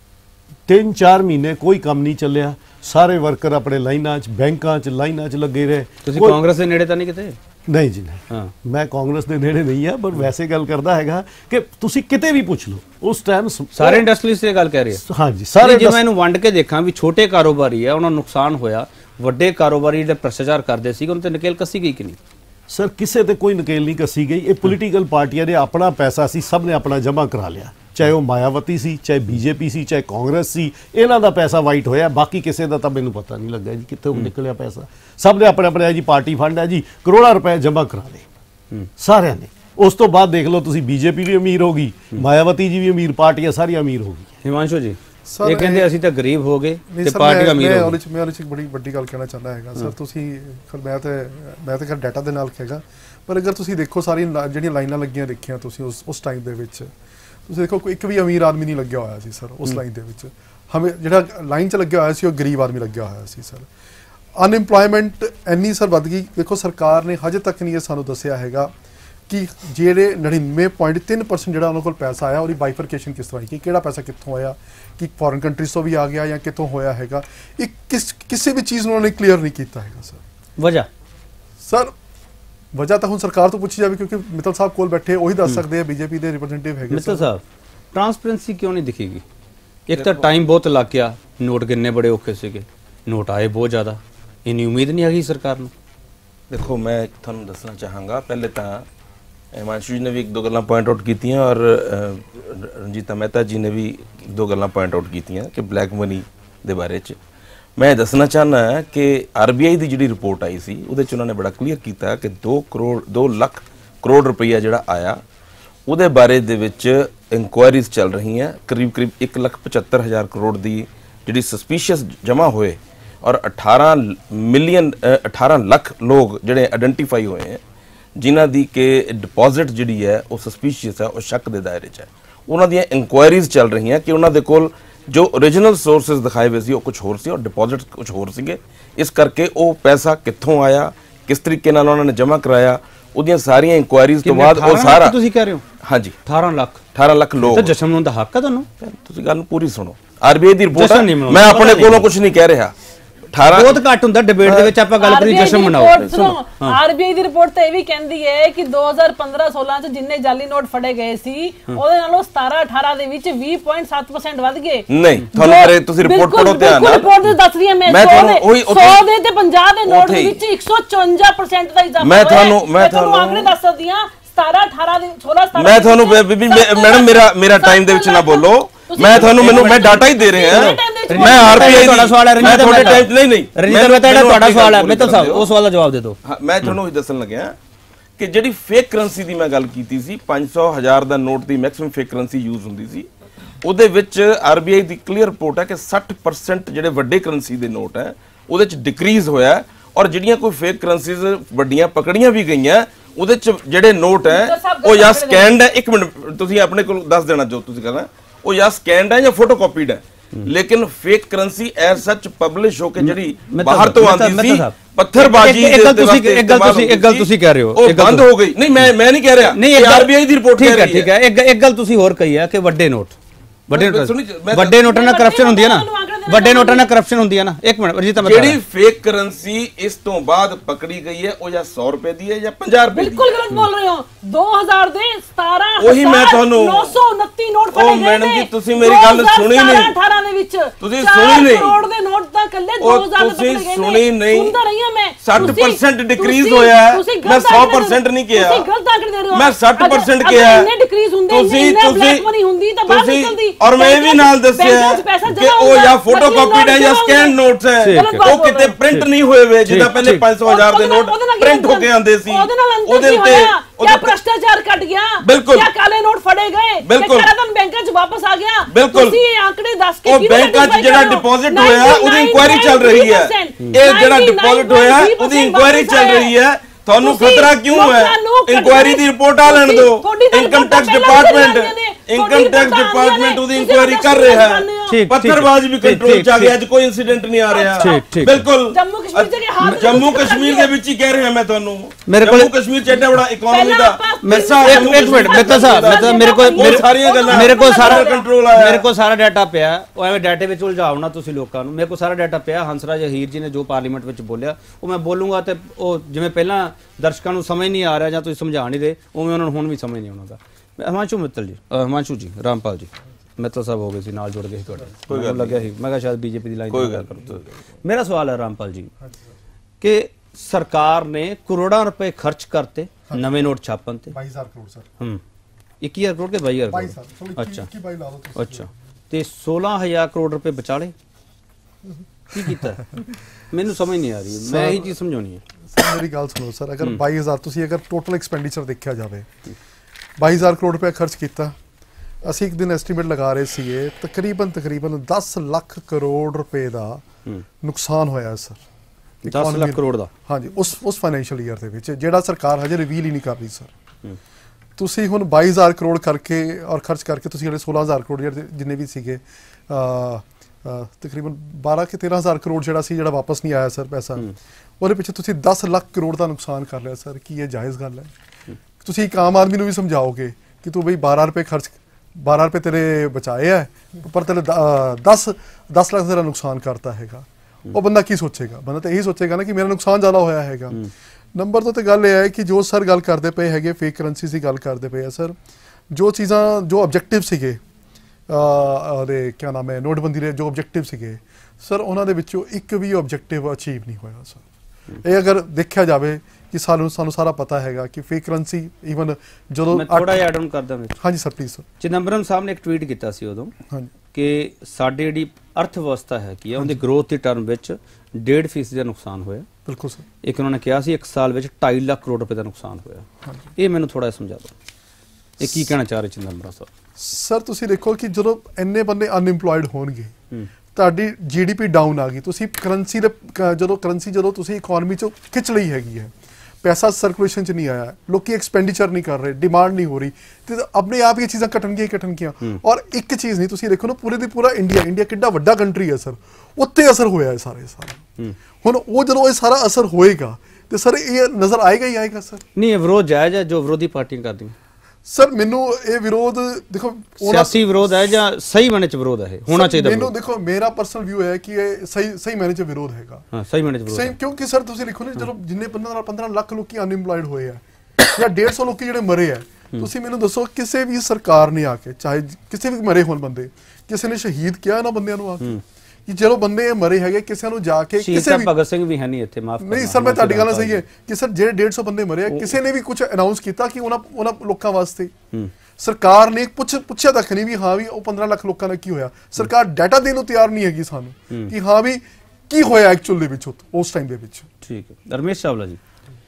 3-4 ਮਹੀਨੇ ਕੋਈ ਕੰਮ ਨਹੀਂ ਚੱਲਿਆ। ਸਾਰੇ ਵਰਕਰ ਆਪਣੇ ਲਾਈਨਾਂ 'ਚ, ਬੈਂਕਾਂ 'ਚ, ਲਾਈਨਾਂ 'ਚ ਲੱਗੇ ਰਹੇ। ਤੁਸੀਂ ਕਾਂਗਰਸ ਦੇ ਨੇੜੇ ਤਾਂ ਨਹੀਂ ਕਿਤੇ? ਨਹੀਂ ਜੀ ਨਹੀਂ, ਮੈਂ ਕਾਂਗਰਸ ਦੇ ਨੇੜੇ ਨਹੀਂ ਆ, ਪਰ ਵੈਸੇ ਗੱਲ ਕਰਦਾ ਹੈਗਾ ਕਿ ਤੁਸੀਂ ਕਿਤੇ ਵੀ ਪੁੱਛ ਲਓ ਉਸ ਟਾਈਮ ਸਾਰੇ ਇੰਡਸਟਰੀਜ਼ ਤੇ ਗੱਲ ਕਹਿ ਰਹੇ ਆ। ਹਾਂਜੀ ਸਾਰੇ। ਜੇ ਮੈਂ ਇਹਨੂੰ ਵੰਡ ਕੇ ਦੇਖਾਂ ਵੀ ਛੋਟੇ ਕਾਰੋਬਾਰੀ ਆ, ਉਹਨਾਂ ਨੂੰ ਨੁਕਸਾਨ ਹੋਇਆ, ਵੱਡੇ ਕਾਰੋਬਾਰੀ ਜਿਹੜੇ ਭ੍ਰਿਸ਼ਟਾਚਾਰ ਕਰਦੇ ਸੀ ਉਹਨਾਂ ਤੇ ਨਕੇਲ ਕੱਸੀ ਗਈ ਕਿ ਨਹੀਂ? ਸਰ ਕਿਸੇ ਤੇ ਕੋਈ ਨਕੇਲ ਨਹੀਂ ਕੱਸੀ ਗਈ। ਇਹ ਪੋਲੀਟੀਕਲ ਪਾਰਟੀਆਂ ਨੇ ਆਪਣਾ ਪੈਸਾ ਸੀ, ਸਭ ਨੇ ਆਪਣਾ ਜਮ੍ਹਾਂ ਕਰਾ ਲਿਆ, ਚਾਹੇ ਉਹ ਮਾਇਆਵਤੀ ਸੀ, ਚਾਹੇ BJP ਸੀ, ਚਾਹੇ ਕਾਂਗਰਸ ਸੀ। ਇਹਨਾਂ ਦਾ ਪੈਸਾ ਵਾਈਟ ਹੋਇਆ, ਬਾਕੀ ਕਿਸੇ ਦਾ ਤਾਂ ਮੈਨੂੰ ਪਤਾ ਨਹੀਂ ਲੱਗਾ ਜੀ ਕਿੱਥੋਂ ਨਿਕਲਿਆ ਪੈਸਾ। ਸਭ ਨੇ ਆਪਣੇ ਆਪਣੇ ਜੀ ਪਾਰਟੀ ਫੰਡ ਹੈ ਜੀ, ਕਰੋੜਾਂ ਰੁਪਏ ਜਮ੍ਹਾਂ ਕਰਾ ਲਏ ਸਾਰਿਆਂ ਨੇ। ਉਸ ਤੋਂ ਬਾਅਦ ਦੇਖ ਲਓ ਤੁਸੀਂ, BJP ਵੀ ਅਮੀਰ ਹੋ ਗਈ, ਮਾਇਆਵਤੀ ਜੀ ਵੀ ਅਮੀਰ, ਪਾਰਟੀਆਂ ਸਾਰੀਆਂ ਅਮੀਰ ਹੋ ਗਈਆਂ। ਹਿਮਾਂਸ਼ੂ ਜੀ, ਇਹ ਕਹਿੰਦੇ ਅਸੀਂ ਤਾਂ ਗਰੀਬ ਹੋ ਗਏ ਤੇ ਪਾਰਟੀਆਂ ਅਮੀਰ ਹੋ ਗਈਆਂ। ਮੈਂ ਉਹਦੇ 'ਚ ਬੜੀ ਵੱਡੀ ਗੱਲ ਕਹਿਣਾ ਚਾਹੁੰਦਾ ਹੈਗਾ ਸਰ। ਤੁਸੀਂ ਮੈਂ ਤਾਂ ਖੈਰ ਡਾਟਾ ਦੇ ਨਾਲ ਕਹੇਗਾ, ਪਰ ਅਗਰ ਤੁਸੀਂ ਦੇਖੋ ਸਾਰੀਆਂ ਜਿਹੜੀਆਂ ਲਾਈਨਾਂ ਲੱਗੀਆਂ ਦੇਖੀਆਂ ਤੁਸੀਂ ਉਸ ਟਾਈਮ ਦੇ ਵਿੱਚ, ਤੁਸੀਂ ਦੇਖੋ ਕੋਈ ਇੱਕ ਵੀ ਅਮੀਰ ਆਦਮੀ ਨਹੀਂ ਲੱਗਿਆ ਹੋਇਆ ਸੀ ਸਰ ਉਸ ਲਾਈਨ ਦੇ ਵਿੱਚ। ਜਿਹੜਾ ਲਾਈਨ 'ਚ ਲੱਗਿਆ ਹੋਇਆ ਸੀ ਉਹ ਗਰੀਬ ਆਦਮੀ ਲੱਗਿਆ ਹੋਇਆ ਸੀ ਸਰ। ਅਨਇੰਪਲੋਇਮੈਂਟ ਇੰਨੀ ਸਰ ਵੱਧ ਗਈ। ਦੇਖੋ ਸਰਕਾਰ ਨੇ ਹਜੇ ਤੱਕ ਨਹੀਂ ਇਹ ਸਾਨੂੰ ਦੱਸਿਆ ਹੈਗਾ ਕਿ ਜਿਹੜੇ 99.3% ਜਿਹੜਾ ਉਹਨਾਂ ਕੋਲ ਪੈਸਾ ਆਇਆ, ਉਹਦੀ ਬਾਈਫਰਕੇਸ਼ਨ ਕਿਸ ਤਰ੍ਹਾਂ ਹੋਈ, ਕਿਹੜਾ ਪੈਸਾ ਕਿੱਥੋਂ ਆਇਆ, ਕਿ ਫੋਰਨ ਕੰਟਰੀਜ਼ ਤੋਂ ਵੀ ਆ ਗਿਆ ਜਾਂ ਕਿੱਥੋਂ ਹੋਇਆ ਹੈਗਾ। ਇਹ ਕਿਸੇ ਵੀ ਚੀਜ਼ ਨੂੰ ਉਹਨਾਂ ਨੇ ਕਲੀਅਰ ਨਹੀਂ ਕੀਤਾ ਹੈਗਾ ਸਰ। ਵਜ੍ਹਾ ਸਰ ਵਜ੍ਹਾ ਤਾਂ ਹੁਣ ਸਰਕਾਰ ਤੋਂ ਪੁੱਛੀ ਜਾਵੇ, ਕਿਉਂਕਿ ਮਿੱਤਲ ਸਾਹਿਬ ਕੋਲ ਬੈਠੇ ਉਹੀ ਦੱਸ ਸਕਦੇ ਆ, BJP ਦੇ ਰਿਪਰੈਜ਼ੈਂਟੇਟਿਵ ਹੈਗੇ। ਮਿੱਤਲ ਸਾਹਿਬ, ਟ੍ਰਾਂਸਪੇਰੈਂਸੀ ਕਿਉਂ ਨਹੀਂ ਦਿਖੇਗੀ? ਇੱਕ ਤਾਂ ਟਾਈਮ ਬਹੁਤ ਲੱਗ ਗਿਆ, ਨੋਟ ਗਿਣਨੇ ਬੜੇ ਔਖੇ ਸੀਗੇ, ਨੋਟ ਆਏ ਬਹੁਤ ਜ਼ਿਆਦਾ, ਇੰਨੀ ਉਮੀਦ ਨਹੀਂ ਹੈਗੀ ਸਰਕਾਰ ਨੂੰ। ਦੇਖੋ ਮੈਂ ਤੁਹਾਨੂੰ ਦੱਸਣਾ ਚਾਹਾਂਗਾ, ਪਹਿਲੇ ਤਾਂ ਹਿਮਾਂਸ਼ੂ ਜੀ ਨੇ ਵੀ 1-2 ਗੱਲਾਂ ਪੁਆਇੰਟ ਆਊਟ ਕੀਤੀਆਂ ਔਰ ਰਣਜੀਤਾ ਮਹਿਤਾ ਜੀ ਨੇ ਵੀ 1-2 ਗੱਲਾਂ ਪੁਆਇੰਟ ਆਊਟ ਕੀਤੀਆਂ ਕਿ ਬਲੈਕ ਮਨੀ ਦੇ ਬਾਰੇ 'ਚ। ਮੈਂ ਦੱਸਣਾ ਚਾਹੁੰਦਾ ਕਿ RBI ਦੀ ਜਿਹੜੀ ਰਿਪੋਰਟ ਆਈ ਸੀ ਉਹਦੇ 'ਚ ਉਹਨਾਂ ਨੇ ਬੜਾ ਕਲੀਅਰ ਕੀਤਾ ਕਿ 2 ਲੱਖ ਕਰੋੜ ਰੁਪਈਆ ਜਿਹੜਾ ਆਇਆ, ਉਹਦੇ ਬਾਰੇ ਦੇ ਵਿੱਚ ਇਨਕੁਆਇਰੀਜ਼ ਚੱਲ ਰਹੀਆਂ। ਕਰੀਬ 1,75,000 ਕਰੋੜ ਦੀ ਜਿਹੜੀ ਸਸਪੀਸ਼ੀਅਸ ਜਮ੍ਹਾਂ ਹੋਏ ਔਰ 18 ਲੱਖ ਲੋਕ ਜਿਹੜੇ ਆਇਡੈਂਟੀਫਾਈ ਹੋਏ ਹੈ ਜਿਨ੍ਹਾਂ ਦੀ ਕਿ ਡਿਪੋਜ਼ਿਟ ਜਿਹੜੀ ਹੈ ਉਹ ਸਸਪੀਸ਼ੀਅਸ ਹੈ, ਉਹ ਸ਼ੱਕ ਦੇ ਦਾਇਰੇ 'ਚ ਹੈ। ਉਹਨਾਂ ਦੀਆਂ ਇਨਕੁਆਇਰੀਜ਼ ਚੱਲ ਰਹੀਆਂ ਕਿ ਉਹਨਾਂ ਦੇ ਕੋਲ ਜੋ ਓਰੀਜਨਲ ਸੋਰਸਿਸ ਦਿਖਾਏ ਹੋਏ ਸੀ ਉਹ ਕੁਝ ਹੋਰ ਸੀ ਔਰ ਡਿਪੋਜ਼ਿਟ ਕੁਝ ਹੋਰ ਸੀਗੇ। ਇਸ ਕਰਕੇ ਉਹ ਪੈਸਾ ਕਿੱਥੋਂ ਆਇਆ, ਕਿਸ ਤਰੀਕੇ ਨਾਲ ਉਹਨਾਂ ਨੇ ਜਮ੍ਹਾਂ ਕਰਾਇਆ, ਉਹਦੀਆਂ ਸਾਰੀਆਂ ਇਨਕੁਆਇਰੀਜ਼ ਤੋਂ ਬਾਅਦ ਉਹ ਸਾਰਾ। ਤੁਸੀਂ ਕਹਿ ਰਹੇ ਹੋ? ਹਾਂਜੀ 18 ਲੱਖ ਲੋਕ। ਤਾਂ ਜਸ਼ਨ ਨੂੰ ਦਾ ਹੱਕ ਹੈ ਤੁਹਾਨੂੰ। ਤੁਸੀਂ ਗੱਲ ਪੂਰੀ ਸੁਣੋ, RBI ਦੀ ਰਿਪੋਰਟ, ਮੈਂ ਆਪਣੇ ਕੋਲੋਂ ਕੁਝ ਨਹੀਂ ਕਹਿ ਰਿਹਾ। ਬਹੁਤ ਘੱਟ ਹੁੰਦਾ ਡਿਬੇਟ ਦੇ ਵਿੱਚ ਆਪਾਂ ਗੱਲ ਕਰੀ ਜਸ਼ਨ ਮਨਾਓ। RBI ਦੀ ਰਿਪੋਰਟ ਤਾਂ ਇਹ ਵੀ ਕਹਿੰਦੀ ਹੈ ਕਿ 2015-16 ਚ ਜਿੰਨੇ ਜਾਲੀ ਨੋਟ ਫੜੇ ਗਏ ਸੀ ਉਹਦੇ ਨਾਲੋਂ 17-18 ਦੇ ਵਿੱਚ 20.7% ਵੱਧ ਗਏ। ਨਹੀਂ ਤੁਹਾਨੂੰ ਤੁਸੀਂ ਰਿਪੋਰਟ ਪੜੋ ਧਿਆਨ ਨਾਲ। ਰਿਪੋਰਟ ਦੱਸ ਰਹੀ ਹਾਂ ਮੈਂ 100 ਦੇ ਤੇ 50 ਦੇ ਨੋਟ ਦੇ ਵਿੱਚ 154% ਦਾ ਇਜ਼ਾਫਾ ਹੋਇਆ। ਮੈਂ ਤੁਹਾਨੂੰ ਆਂਕੜੇ ਦੱਸ ਸਕਦੀ ਹਾਂ। 17-18 ਦੇ 16-17 ਮੈਂ ਤੁਹਾਨੂੰ ਬੀਬੀ ਮੈਡਮ ਮੇਰਾ ਟਾਈਮ ਦੇ ਵਿੱਚ ਨਾ ਬੋਲੋ, ਮੈਂ ਤੁਹਾਨੂੰ ਮੈਂ ਡਾਟਾ ਹੀ ਦੇ ਰਿਹਾ, ਮੈਂ ਆਰਪੀਆਈ ਤੁਹਾਡਾ ਸਵਾਲ ਹੈ ਮੈਂ ਤੁਹਾਡੇ ਟਾਈਮ ਨਹੀਂ ਰਣਜੀਤ ਮਹਿਤਾ ਤੁਹਾਡਾ ਸਵਾਲ ਹੈ ਮਿੱਤਲ ਸਾਹਿਬ, ਉਹ ਸਵਾਲ ਦਾ ਜਵਾਬ ਦੇ ਦਿਓ। ਮੈਂ ਤੁਹਾਨੂੰ ਇਹ ਦੱਸਣ ਲੱਗਿਆ ਕਿ ਜਿਹੜੀ ਫੇਕ ਕਰੰਸੀ ਦੀ ਮੈਂ ਗੱਲ ਕੀਤੀ ਸੀ, 500 1000 ਦਾ ਨੋਟ ਦੀ ਮੈਕਸਿਮਮ ਫੇਕ ਕਰੰਸੀ ਯੂਜ਼ ਹੁੰਦੀ ਸੀ, ਉਹਦੇ ਵਿੱਚ ਆਰਬੀਆਈ ਦੀ ਕਲੀਅਰ ਰਿਪੋਰਟ ਹੈ ਕਿ 60% ਜਿਹੜੇ ਵੱਡੇ ਕਰੰਸੀ ਦੇ ਨੋਟ ਹੈ ਉਹਦੇ ਚ ਡਿਕਰੀਜ਼ ਹੋਇਆ, ਔਰ ਜਿਹੜੀਆਂ ਕੋਈ ਫੇਕ ਕਰੰਸੀਜ਼ ਵੱਡੀਆਂ ਪਕੜੀਆਂ ਵੀ ਗਈਆਂ ਉਹਦੇ ਚ ਜਿਹੜੇ ਨੋਟ ਹੈ ਉਹ ਜਾਂ ਸਕੈਨਡ ਹੈ, ਇੱਕ ਮਿੰਟ ਤੁਸੀਂ ਆਪਣੇ ਕੋਲ ਦੱਸ ਦੇਣਾ ਜੋ ਤੁਸੀਂ ਕਰਨਾ, ਉਹ ਜਾਂ ਸਕੈਨਡ ਹੈ ਜਾਂ ਫੋਟੋਕਾਪੀਡ ਹੈ, ਲੇਕਿਨ ਫੇਕ ਕਰੰਸੀ ਐਜ਼ ਸੱਚ ਪਬਲਿਸ਼ ਹੋ ਕੇ ਜਿਹੜੀ ਬਾਹਰ ਤੋਂ ਆਉਂਦੀ ਸੀ ਪੱਥਰਬਾਜ਼ੀ ਇੱਕ ਗੱਲ ਤੁਸੀਂ ਕਹਿ ਰਹੇ ਹੋ, ਉਹ ਬੰਦ ਹੋ ਗਈ। ਨਹੀਂ ਮੈਂ ਨਹੀਂ ਕਹਿ ਰਿਹਾ, ਨਹੀਂ ਆਰਬੀਆਈ ਦੀ ਰਿਪੋਰਟ ਕਹਿ ਰਹੀ ਹੈ। ਠੀਕ ਹੈ, ਇੱਕ ਗੱਲ ਤੁਸੀਂ ਹੋਰ ਕਹੀ ਹੈ ਕਿ ਵੱਡੇ ਨੋਟਾਂ ਨਾਲ ਕਰਪਸ਼ਨ ਹੁੰਦੀ ਹੈ ਨਾ, ਵੱਡੇ ਨੋਟਾਂ ਨਾਲ ਕਰਪਸ਼ਨ ਹੁੰਦੀ ਹੈ ਨਾ। ਇੱਕ ਮਿੰਟ ਰਣਜੀਤ ਮਹਿਤਾ, ਜਿਹੜੀ ਫੇਕ ਕਰੰਸੀ ਇਸ ਤੋਂ ਬਾਅਦ ਪਕੜੀ ਗਈ ਹੈ ਉਹ ਜਾਂ 100 ਰੁਪਏ ਦੀ ਹੈ ਜਾਂ 50 ਰੁਪਏ ਦੀ। ਬਿਲਕੁਲ ਗਲਤ ਬੋਲ ਰਹੇ ਹੋ। 2000 ਦੇ 17 ਉਹੀ ਮੈਂ ਤੁਹਾਨੂੰ 929 ਨੋਟ ਫੜੇ ਗਏ ਨੇ। ਮੈਡਮ ਜੀ ਤੁਸੀਂ ਮੇਰੀ ਗੱਲ ਸੁਣੀ ਨਹੀਂ, 18 ਦੇ ਵਿੱਚ ਤੁਸੀਂ ਸੁਣੀ ਨਹੀਂ, ਕਰੋੜ ਦੇ ਨੋਟ ਤਾਂ ਕੱਲੇ 2000 ਦੇ ਪਕੜੇ ਗਏ ਨੇ। ਸੁਣੀ ਨਹੀਂ, ਸੁਣਦਾ ਰਹੀ ਹਾਂ ਮੈਂ। 60% ਡਿਕਰੀਜ਼ ਹੋਇਆ ਹੈ, ਮੈਂ 100% ਨਹੀਂ ਕਿਹਾ, ਤੁਸੀਂ ਗਲਤ ਆਂਕੜੇ ਦੇ ਰਹੇ ਹੋ। ਮੈਂ 60% ਕਿਹਾ। ਇੰਨੇ ਡਿਕਰੀਜ਼ ਹੁੰਦੇ ਨੇ, ਇੰਨੇ ਬਲੈਕ ਮਨੀ ਹੁੰਦੀ ਤਾਂ ਬਾਹਰ ਨਿਕਲਦੀ। ਔਰ ਮੈਂ ਵੀ ਨਾਲ ਦੱਸਿਆ ਕਿ ਉਹ ਜਾਂ ਫੋਟੋਕਾਪੀਡ ਹੈ ਜਾਂ ਸਕੈਨ ਨੋਟਸ ਹੈ, ਉਹ ਕਿਤੇ ਪ੍ਰਿੰਟ ਨਹੀਂ ਹੋਏ ਵੇ, ਜਿੱਦਾਂ ਪਹਿਲੇ 500 1000 ਦੇ ਨੋਟ ਪ੍ਰਿੰਟ ਹੋ ਕੇ ਆਉਂਦੇ ਸੀ, ਉਹਦੇ ਉੱਤੇ ਕਿਆ ਭ੍ਰਸ਼ਟਾਚਾਰ ਕੱਟ ਗਿਆ, ਕਿਆ ਕਾਲੇ ਨੋਟ ਫੜੇ ਗਏ, ਬਿਲਕੁਲ ਤਾਂ ਬੈਂਕਾਂ 'ਚ ਵਾਪਸ ਆ ਗਿਆ। ਬਿਲਕੁਲ ਤੁਸੀਂ ਇਹ ਆંકੜੇ ਦੱਸ ਕੇ ਉਹ ਬੈਂਕਾਂ 'ਚ ਜਿਹੜਾ ਡਿਪੋਜ਼ਿਟ ਹੋਇਆ ਉਹਦੀ ਇਨਕੁਆਇਰੀ ਚੱਲ ਰਹੀ ਹੈ, ਇਹ ਜਿਹੜਾ ਡਿਪੋਜ਼ਿਟ ਹੋਇਆ ਉਹਦੀ ਇਨਕੁਆਇਰੀ ਚੱਲ ਰਹੀ ਹੈ। ਤੁਹਾਨੂੰ ਖਤਰਾ ਕਿਉਂ ਹੈ? ਇਨਕੁਆਇਰੀ ਦੀ ਰਿਪੋਰਟ ਆ ਲੈਣ ਦਿਓ, ਇਨਕਮ ਟੈਕਸ ਡਿਪਾਰਟਮੈਂਟ ਉਹਦੀ ਇਨਕੁਆਇਰੀ ਕਰ ਰਿਹਾ ਹੈ, ਪੱਥਰਬਾਜ਼ ਵੀ ਕੰਟਰੋਲ ਚ ਆ ਗਿਆ, ਅੱਜ ਕੋਈ ਇਨਸੀਡੈਂਟ ਨਹੀਂ ਆ ਰਿਹਾ। ਬਿਲਕੁਲ ਜੰਮੂ ਕਸ਼ਮੀਰ ਦੇ ਵਿੱਚ ਹੀ ਕਹਿ ਰਿਹਾ ਮੈਂ ਤੁਹਾਨੂੰ, ਜੰਮੂ ਕਸ਼ਮੀਰ ਚ ਐਡਾ ਬੜਾ ਇਕਨੋਮੀ ਦਾ ਇੱਕ ਮਿੰਟ ਮਿੱਤਲ ਸਾਹਿਬ, ਮੇਰੇ ਕੋਲ ਸਾਰਾ ਡਾਟਾ ਪਿਆ, ਉਹ ਐਵੇਂ ਡਾਟੇ ਵਿੱਚ ਉਲਝਾਓ ਨਾ ਤੁਸੀਂ ਲੋਕਾਂ ਨੂੰ। ਮੇਰੇ ਕੋਲ ਸਾਰਾ ਡਾਟਾ ਪਿਆ, ਹੰਸਰਾਜ ਅਹੀਰ ਜੀ ਨੇ ਜੋ ਪਾਰਲੀਮੈਂਟ ਵਿੱਚ ਬੋਲਿਆ ਉਹ ਮੈਂ ਬੋਲੂੰਗਾ, ਤੇ ਉਹ ਜਿਵੇਂ ਪਹਿਲਾਂ ਦਰਸ਼ਕਾਂ ਨੂੰ ਸਮਝ ਨਹੀਂ ਆ ਰਿਹਾ ਜਾਂ ਤੁਸੀਂ ਸਮਝਾ ਨਹੀਂ ਰਹੇ, ਉਵੇਂ ਉਹਨਾਂ ਨੂੰ ਹੁਣ ਵੀ ਸਮਝ ਨਹੀਂ ਆਉਣਾਗਾ। ਹਿਮਾਂਸ਼ੂ ਮਿੱਤਲ ਜੀ, ਹਿਮਾਂਸ਼ੂ ਜੀ, ਰਾਮਪਾਲ ਜੀ, ਮਿੱਤਲ ਸਾਹਿਬ ਹੋ ਗਏ ਸੀ ਨਾਲ ਜੁੜ ਗਏ ਸੀ ਤੁਹਾਡੇ, ਮੈਨੂੰ ਲੱਗਿਆ ਸੀ, ਮੈਂ ਕਿਹਾ ਸ਼ਾਇਦ ਬੀਜੇਪੀ ਦੀ ਲਾਈਨ ਦੀ ਗੱਲ ਕਰੋ। ਮੇਰਾ ਸਵਾਲ ਹੈ ਰਾਮਪਾਲ ਜੀ ਕਿ ਸਰਕਾਰ ਨੇ ਕਰੋੜਾਂ ਰੁਪਏ ਖਰਚ ਕਰਤੇ ਨਵੇਂ ਨੋਟ ਛਾਪਣ ਤੇ, 22000 ਕਰੋੜ ਸਰ। 21000 ਕਰੋੜ ਕੇ 22000 ਕਰੋੜ? ਅੱਛਾ, ਤੇ 16000 ਕਰੋੜ ਰੁਪਏ ਬਚਾ ਲਏ, ਕੀ ਕੀਤਾ? ਮੈਨੂੰ ਸਮਝ ਨਹੀਂ ਆ ਰਹੀ, ਮੈਂ ਇਹੀ ਚੀਜ਼ ਸਮਝਾਉਣੀ ਹੈ। ਮੇਰੀ ਗੱਲ ਸੁਣੋ ਸਰ, ਅਗਰ 22000 ਤੁਸੀਂ ਅਗਰ ਟੋਟਲ ਐਕਸਪੈਂਡੀਚਰ ਦੇਖਿਆ ਜਾਵੇ, 22000 ਕਰੋੜ ਰੁਪਏ ਖਰਚ ਕੀਤਾ, ਅਸੀਂ ਇੱਕ ਦਿਨ ਐਸਟੀਮੇਟ ਲਗਾ ਰਹੇ ਸੀਗੇ ਤਕਰੀਬਨ 10 ਲੱਖ ਕਰੋੜ ਰੁਪਏ ਦਾ ਨੁਕਸਾਨ ਹੋਇਆ ਸਰ। 10 ਲੱਖ ਕਰੋੜ ਦਾ? ਹਾਂਜੀ, ਉਸ ਫਾਈਨੈਂਸ਼ੀਅਲ ਈਅਰ ਦੇ ਵਿੱਚ, ਜਿਹੜਾ ਸਰਕਾਰ ਹਜੇ ਰਿਵੀਲ ਹੀ ਨਹੀਂ ਕਰ ਰਹੀ ਸਰ। ਤੁਸੀਂ ਹੁਣ 22000 ਕਰੋੜ ਕਰਕੇ ਔਰ ਖਰਚ ਕਰਕੇ ਤੁਸੀਂ ਜਿਹੜੇ 16000 ਕਰੋੜ ਜਿੰਨੇ ਵੀ ਸੀਗੇ, ਤਕਰੀਬਨ 12 ਕਿ 13000 ਕਰੋੜ ਜਿਹੜਾ ਵਾਪਸ ਨਹੀਂ ਆਇਆ ਸਰ ਪੈਸਾ, ਉਹਦੇ ਪਿੱਛੇ ਤੁਸੀਂ 10 ਲੱਖ ਕਰੋੜ ਦਾ ਨੁਕਸਾਨ ਕਰ ਲਿਆ ਸਰ। ਕੀ ਇਹ ਜਾਇਜ਼ ਗੱਲ ਹੈ? ਤੁਸੀਂ ਇੱਕ ਆਮ ਆਦਮੀ ਨੂੰ ਵੀ ਸਮਝਾਓਗੇ ਕਿ ਤੂੰ ਬਈ 12 ਰੁਪਏ ਤੇਰੇ ਬਚਾਏ ਹੈ, ਪਰ ਤੇਰੇ 10 ਲੱਖ ਤੇਰਾ ਨੁਕਸਾਨ ਕਰਤਾ ਹੈਗਾ, ਉਹ ਬੰਦਾ ਕੀ ਸੋਚੇਗਾ? ਬੰਦਾ ਤਾਂ ਇਹੀ ਸੋਚੇਗਾ ਨਾ ਕਿ ਮੇਰਾ ਨੁਕਸਾਨ ਜ਼ਿਆਦਾ ਹੋਇਆ ਹੈਗਾ। ਨੰਬਰ 2 ਤੇ ਗੱਲ ਇਹ ਹੈ ਕਿ ਜੋ ਸਰ ਗੱਲ ਕਰਦੇ ਪਏ ਹੈਗੇ ਫੇਕ ਕਰੰਸੀ ਦੀ ਗੱਲ ਕਰਦੇ ਪਏ ਆ ਸਰ, ਜੋ ਚੀਜ਼ਾਂ ਜੋ ਆਬਜੈਕਟਿਵ ਸੀਗੇ ਉਹਦੇ ਕਿਆ ਨਾਮ ਹੈ ਨੋਟਬੰਦੀ ਦੇ ਜੋ ਆਬਜੈਕਟਿਵ ਸੀਗੇ ਸਰ, ਉਹਨਾਂ ਦੇ ਵਿੱਚੋਂ ਇੱਕ ਵੀ ਆਬਜੈਕਟਿਵ ਅਚੀਵ ਨਹੀਂ ਹੋਇਆ ਸਰ। ਇਹ ਅਗਰ ਦੇਖਿਆ ਜਾਵੇ ਕਿ ਸਾਨੂੰ ਸਾਰਾ ਪਤਾ ਹੈਗਾ ਕਿ ਫੇਕ ਕਰੰਸੀ ਈਵਨ ਜਦੋਂ ਮੈਂ ਥੋੜਾ ਜਿਹਾ ਐਡ ਆਨ ਕਰਦਾ ਵਿੱਚ। ਹਾਂਜੀ ਸਰ ਪਲੀਜ਼ ਸਰ। ਚਿਦੰਬਰਮ ਸਾਹਿਬ ਨੇ ਇੱਕ ਟਵੀਟ ਕੀਤਾ ਸੀ ਉਦੋਂ ਕਿ ਸਾਡੀ ਜਿਹੜੀ ਅਰਥ ਵਿਵਸਥਾ ਹੈ ਕੀ ਹੈ ਉਹਦੀ ਗਰੋਥ ਦੀ ਟਰਮ ਵਿੱਚ 1.5% ਦਾ ਨੁਕਸਾਨ ਹੋਇਆ। ਬਿਲਕੁਲ ਸਰ। ਇੱਕ ਉਹਨਾਂ ਨੇ ਕਿਹਾ ਸੀ 1 ਸਾਲ ਵਿੱਚ 2.5 ਲੱਖ ਕਰੋੜ ਰੁਪਏ ਦਾ ਨੁਕਸਾਨ ਹੋਇਆ। ਇਹ ਮੈਨੂੰ ਥੋੜਾ ਜਿਹਾ ਸਮਝਾ ਦਿਓ, ਇਹ ਕੀ ਕਹਿਣਾ ਚਾਹ ਰਹੇ ਚਿਦੰਬਰਮ ਸਾਹਿਬ? ਸਰ ਤੁਸੀਂ ਦੇਖੋ ਕਿ ਜਦੋਂ ਇੰਨੇ ਬੰਦੇ ਅਨਇੰਪਲੋਇਡ ਹੋਣਗੇ, ਤੁਹਾਡੀ GDP ਡਾਊਨ ਆ ਗਈ, ਤੁਸੀਂ ਕਰੰਸੀ ਜਦੋਂ ਤੁਸੀਂ ਇਕਨੋਮੀ ਚੋਂ ਖਿੱਚ ਲਈ ਹੈਗੀ ਹੈ, ਪੈਸਾ ਸਰਕੂਲੇਸ਼ਨ ਚ ਨਹੀਂ ਆਇਆ, ਲੋਕੀ ਐਕਸਪੈਂਡੀਚਰ ਨਹੀਂ ਕਰ ਰਹੇ, ਡਿਮਾਂਡ ਨਹੀਂ ਹੋ ਰਹੀ, ਤੇ ਆਪਣੇ ਆਪ ਇਹ ਚੀਜ਼ਾਂ ਘਟਣਗੀਆਂ। ਔਰ ਇੱਕ ਚੀਜ਼ ਨਹੀਂ, ਤੁਸੀਂ ਦੇਖੋ ਨਾ ਪੂਰੇ ਦੀ ਪੂਰਾ ਇੰਡੀਆ ਕਿੱਡਾ ਵੱਡਾ ਕੰਟਰੀ ਹੈ ਸਰ, ਉੱਤੇ ਅਸਰ ਹੋਇਆ ਹੈ ਸਾਰਾ। ਹੁਣ ਉਹ ਜਦੋਂ ਇਹ ਸਾਰਾ ਅਸਰ ਹੋਏਗਾ ਤੇ ਸਰ ਇਹ ਨਜ਼ਰ ਆਏਗਾ ਹੀ ਆਏਗਾ ਸਰ। ਨਹੀਂ, ਇਹ ਵਿਰੋਧ ਜਾਇਜ਼ ਹੈ ਜੋ ਵਿਰੋਧੀ ਪਾਰਟੀਆਂ ਕਰਦੀਆਂ ਸਰ? ਮੈਨੂੰ ਇਹ ਵਿਰੋਧ ਦੇਖੋ ਸਿਆਸੀ ਵਿਰੋਧ ਹੈ ਜਾਂ ਸਹੀ ਮਾਇਨੇ ਚ ਵਿਰੋਧ ਹੈ, ਹੋਣਾ ਚਾਹੀਦਾ। ਮੈਨੂੰ ਦੇਖੋ ਮੇਰਾ ਪਰਸਨਲ ਵਿਊ ਹੈ ਕਿ ਇਹ ਸਹੀ ਮਾਇਨੇ ਚ ਵਿਰੋਧ ਹੈਗਾ। ਹਾਂ, ਸਹੀ ਮਾਇਨੇ ਚ ਵਿਰੋਧ ਹੈ, ਕਿਉਂਕਿ ਸਰ ਤੁਸੀਂ ਦੇਖੋ ਨਾ ਜਦੋਂ ਜਿੰਨੇ 15 ਲੱਖ ਲੋਕੀ ਅਨਇੰਪਲੋਇਡ ਹੋਏ ਆ ਜਾਂ 150 ਲੋਕੀ ਜਿਹੜੇ ਮਰੇ ਆ, ਤੁਸੀਂ ਮੈਨੂੰ ਦੱਸੋ ਕਿਸੇ ਵੀ ਸਰਕਾਰ ਨੇ ਆ ਕੇ, ਚਾਹੇ ਕਿਸੇ ਵੀ ਮਰੇ ਹੋਣ ਬੰਦੇ, ਕਿਸੇ ਨੇ ਸ਼ਹੀਦ ਕਿਹਾ ਇਹਨਾਂ ਬੰਦਿਆਂ ਨੂੰ ਆ ਕੇ? ਕਿ ਚਲੋ ਬੰਦੇ ਮਰੇ ਹੈਗੇ, ਕਿਸੇ ਨੂੰ ਜਾ ਕੇ ਕਿਸੇ ਵੀ ਭਗਤ ਸਿੰਘ ਵੀ ਹੈ ਨਹੀਂ ਇੱਥੇ, ਮਾਫ ਨਹੀਂ ਸਰ, ਮੈਂ ਤੁਹਾਡੀ ਗੱਲ ਸਹੀ ਹੈ ਕਿ ਸਰ ਜਿਹੜੇ 150 ਬੰਦੇ ਮਰੇ ਆ, ਕਿਸੇ ਨੇ ਵੀ ਕੁਝ ਅਨਾਉਂਸ ਕੀਤਾ ਕਿ ਉਹਨਾਂ ਲੋਕਾਂ ਵਾਸਤੇ? ਸਰਕਾਰ ਨੇ ਪੁੱਛਿਆ ਤੱਕ ਨਹੀਂ ਵੀ ਹਾਂ ਵੀ ਉਹ 15 ਲੱਖ ਲੋਕਾਂ ਨਾਲ ਕੀ ਹੋਇਆ। ਸਰਕਾਰ ਡਾਟਾ ਦੇਣ ਨੂੰ ਤਿਆਰ ਨਹੀਂ ਹੈਗੀ ਸਾਨੂੰ ਕਿ ਹਾਂ ਵੀ ਕੀ ਹੋਇਆ ਐਕਚੁਅਲ ਦੇ ਵਿੱਚ ਉਸ ਟਾਈਮ ਦੇ ਵਿੱਚ। ਠੀਕ ਹੈ ਰਮੇਸ਼ ਚਾਵਲਾ ਜੀ,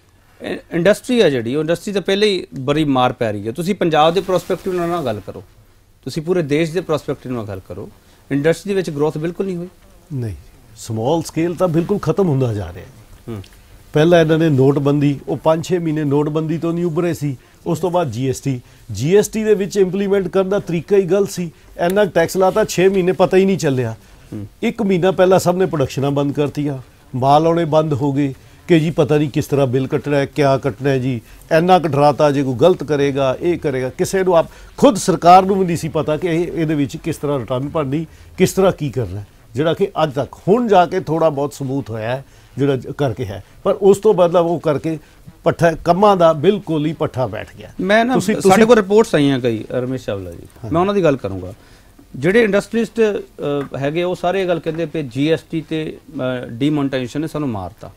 ਇੰਡਸਟਰੀ ਹੈ ਜਿਹੜੀ, ਉਹ ਇੰਡਸਟਰੀ ਤਾਂ ਪਹਿਲੇ ਹੀ ਬੜੀ ਮਾਰ ਪੈ ਰਹੀ ਹੈ। ਤੁਸੀਂ ਪੰਜਾਬ ਦੇ ਪ੍ਰੋਸਪੈਕਟਿਵ ਨਾਲ ਗੱਲ ਕਰੋ, ਤੁਸੀਂ ਪੂਰੇ ਦੇਸ਼ ਦੇ ਪ੍ਰੋਸਪੈਕਟਿਵ ਨਾਲ ਗੱਲ ਕਰੋ, ਇੰਡਸਟਰੀ ਦੇ ਵਿੱਚ ਗਰੋਥ ਬਿਲਕੁਲ ਨਹੀਂ ਹੋਈ। ਨਹੀਂ, ਸਮਾਲ ਸਕੇਲ ਤਾਂ ਬਿਲਕੁਲ ਖਤਮ ਹੁੰਦਾ ਜਾ ਰਿਹਾ। ਪਹਿਲਾਂ ਇਹਨਾਂ ਨੇ ਨੋਟਬੰਦੀ, ਉਹ 5-6 ਮਹੀਨੇ ਨੋਟਬੰਦੀ ਤੋਂ ਨਹੀਂ ਉਭਰੇ ਸੀ। ਉਸ ਤੋਂ ਬਾਅਦ ਜੀਐਸਟੀ ਦੇ ਵਿੱਚ ਇੰਪਲੀਮੈਂਟ ਕਰਨ ਦਾ ਤਰੀਕਾ ਹੀ ਗਲਤ ਸੀ। ਇੰਨਾ ਟੈਕਸ ਲਾਤਾ 6 ਮਹੀਨੇ ਪਤਾ ਹੀ ਨਹੀਂ ਚੱਲਿਆ। 1 ਮਹੀਨਾ ਪਹਿਲਾਂ ਸਭ ਨੇ ਪ੍ਰੋਡਕਸ਼ਨਾਂ ਬੰਦ ਕਰਤੀਆਂ, ਮਾਲ ਆਉਣੇ ਬੰਦ ਹੋ ਗਏ ਕਿ ਜੀ ਪਤਾ ਨਹੀਂ ਕਿਸ ਤਰ੍ਹਾਂ ਬਿੱਲ ਕੱਟਣਾ ਹੈ, ਕਿਆ ਕੱਟਣਾ ਹੈ ਜੀ, ਇੰਨਾ ਕਟਰਾਤਾ ਜੇ ਕੋਈ ਗਲਤ ਕਰੇਗਾ ਇਹ ਕਰੇਗਾ। ਕਿਸੇ ਨੂੰ ਆਪ ਖੁਦ ਸਰਕਾਰ ਨੂੰ ਵੀ ਨਹੀਂ ਸੀ ਪਤਾ ਕਿ ਇਹਦੇ ਵਿੱਚ ਕਿਸ ਤਰ੍ਹਾਂ ਰਿਟਰਨ ਭਰਨੀ, ਕਿਸ ਤਰ੍ਹਾਂ ਕੀ ਕਰਨਾ, ਜਿਹੜਾ ਕਿ ਅੱਜ ਤੱਕ ਹੁਣ ਜਾ ਕੇ ਥੋੜਾ ਬਹੁਤ ਸਮੂਥ ਹੋਇਆ ਹੈ ਜਿਹੜਾ ਕਰਕੇ ਹੈ। ਪਰ ਉਸ ਤੋਂ ਬਾਅਦ ਉਹ ਕਰਕੇ ਪੱਠਾ ਕੰਮਾਂ ਦਾ ਬਿਲਕੁਲ ਹੀ ਪੱਠਾ ਬੈਠ ਗਿਆ। ਮੈਂ ਨਾ ਸਾਡੇ ਕੋਲ ਰਿਪੋਰਟਸ ਆਈਆਂ ਕਈ ਰਮੇਸ਼ ਚਾਵਲਾ ਜੀ, ਮੈਂ ਉਹਨਾਂ ਦੀ ਗੱਲ ਕਰੂੰਗਾ। ਜਿਹੜੇ ਇੰਡਸਟਰੀਸਟ ਹੈਗੇ ਉਹ ਸਾਰੇ ਇਹ ਗੱਲ ਕਹਿੰਦੇ ਪਏ ਜੀਐਸਟੀ ਤੇ ਡੀਮੋਨਟਾਈਜੇਸ਼ਨ ਨੇ ਸਾਨੂੰ ਮਾਰਤਾ,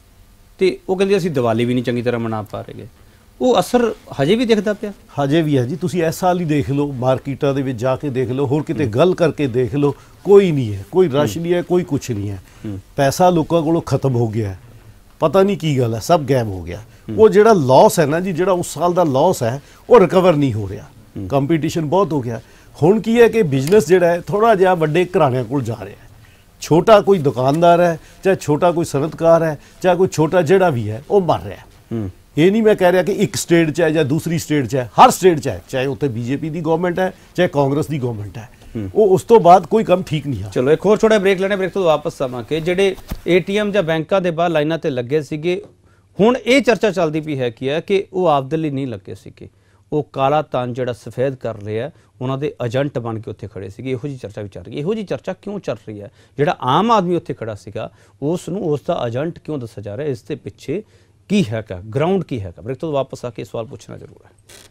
ਤੇ ਉਹ ਕਹਿੰਦੇ ਅਸੀਂ ਦੀਵਾਲੀ ਵੀ ਨਹੀਂ ਚੰਗੀ ਤਰ੍ਹਾਂ ਮਨਾ ਪਾ ਰਹੇ। ਉਹ ਅਸਰ ਹਜੇ ਵੀ ਦਿਖਦਾ ਪਿਆ? ਹਜੇ ਵੀ ਹੈ ਜੀ। ਤੁਸੀਂ ਇਸ ਸਾਲ ਹੀ ਦੇਖ ਲਓ, ਮਾਰਕੀਟਾਂ ਦੇ ਵਿੱਚ ਜਾ ਕੇ ਦੇਖ ਲਓ, ਹੋਰ ਕਿਤੇ ਗੱਲ ਕਰਕੇ ਦੇਖ ਲਓ, ਕੋਈ ਨਹੀਂ ਹੈ, ਕੋਈ ਰਸ਼ ਨਹੀਂ ਹੈ, ਕੋਈ ਕੁਛ ਨਹੀਂ ਹੈ। ਪੈਸਾ ਲੋਕਾਂ ਕੋਲੋਂ ਖਤਮ ਹੋ ਗਿਆ, ਪਤਾ ਨਹੀਂ ਕੀ ਗੱਲ ਹੈ, ਸਭ ਗਾਇਬ ਹੋ ਗਿਆ। ਉਹ ਜਿਹੜਾ ਲਾਸ ਹੈ ਨਾ ਜੀ, ਜਿਹੜਾ ਉਸ ਸਾਲ ਦਾ ਲਾਸ ਹੈ ਉਹ ਰਿਕਵਰ ਨਹੀਂ ਹੋ ਰਿਹਾ। ਕੰਪੀਟੀਸ਼ਨ ਬਹੁਤ ਹੋ ਗਿਆ। ਹੁਣ ਕੀ ਹੈ ਕਿ ਬਿਜ਼ਨਸ ਜਿਹੜਾ ਹੈ ਥੋੜਾ ਜਿਹਾ ਵੱਡੇ ਘਰਾਣਿਆਂ ਕੋਲ ਜਾ ਰਿਹਾ ਹੈ। ਛੋਟਾ ਕੋਈ ਦੁਕਾਨਦਾਰ ਹੈ, ਚਾਹੇ ਛੋਟਾ ਕੋਈ ਸਨਅਤਕਾਰ ਹੈ, ਚਾਹੇ ਕੋਈ ਛੋਟਾ ਜਿਹੜਾ ਵੀ ਹੈ, ਉਹ ਮਰ ਰਿਹਾ। ਇਹ ਨਹੀਂ ਮੈਂ ਕਹਿ ਰਿਹਾ ਕਿ ਇੱਕ ਸਟੇਟ 'ਚ ਹੈ ਜਾਂ ਦੂਸਰੀ ਸਟੇਟ 'ਚ ਹੈ, ਹਰ ਸਟੇਟ 'ਚ ਹੈ, ਚਾਹੇ ਉੱਥੇ ਬੀਜੇਪੀ ਦੀ ਗਵਰਨਮੈਂਟ ਹੈ, ਚਾਹੇ ਕਾਂਗਰਸ ਦੀ ਗਵਰਨਮੈਂਟ ਹੈ। ਉਹ ਉਸ ਤੋਂ ਬਾਅਦ ਕੋਈ ਕੰਮ ਠੀਕ ਨਹੀਂ ਆ। ਚਲੋ ਇੱਕ ਹੋਰ ਛੋਟਾ ਬ੍ਰੇਕ ਲੈਣੇ, ਬ੍ਰੇਕ ਤੋਂ ਵਾਪਸ ਆਵਾਂਗੇ। ਜਿਹੜੇ ਏਟੀਐਮ ਜਾਂ ਬੈਂਕਾਂ ਦੇ ਬਾਹਰ ਲਾਈਨਾਂ ਤੇ ਲੱਗੇ ਸੀਗੇ, ਹੁਣ ਇਹ ਚਰਚਾ ਚੱਲਦੀ ਪਈ ਹੈ ਕਿ ਉਹ ਆਪਦੇ ਲਈ ਨਹੀਂ ਲੱਗੇ ਸੀਗੇ, ਉਹ ਕਾਲਾ ਧਨ ਜਿਹੜਾ ਸਫੈਦ ਕਰ ਰਿਹਾ ਉਹਨਾਂ ਦੇ ਏਜੰਟ ਬਣ ਕੇ ਉੱਥੇ ਖੜੇ ਸੀਗੇ। ਇਹੋ ਜਿਹੀ ਚਰਚਾ ਵੀ ਚੱਲ ਰਹੀ ਹੈ। ਇਹੋ ਜਿਹੀ ਚਰਚਾ ਕਿਉਂ ਚੱਲ ਰਹੀ ਹੈ? ਜਿਹੜਾ ਆਮ ਆਦਮੀ ਉੱਥੇ ਖੜਾ ਸੀਗਾ ਉਸ ਨੂੰ ਉਸ ਦਾ ਏਜੰਟ ਕਿਉਂ ਦੱਸਿਆ ਜਾ ਰਿਹਾ? ਇਸ ਦੇ ਪਿੱਛੇ ਕੀ ਹੈਗਾ, ਗਰਾਊਂਡ ਕੀ ਹੈਗਾ? ਬ੍ਰੇਕ ਤੋਂ ਵਾਪਸ ਆ ਕੇ ਸਵਾਲ ਪੁੱਛਣਾ ਜ਼ਰੂਰ ਹੈ।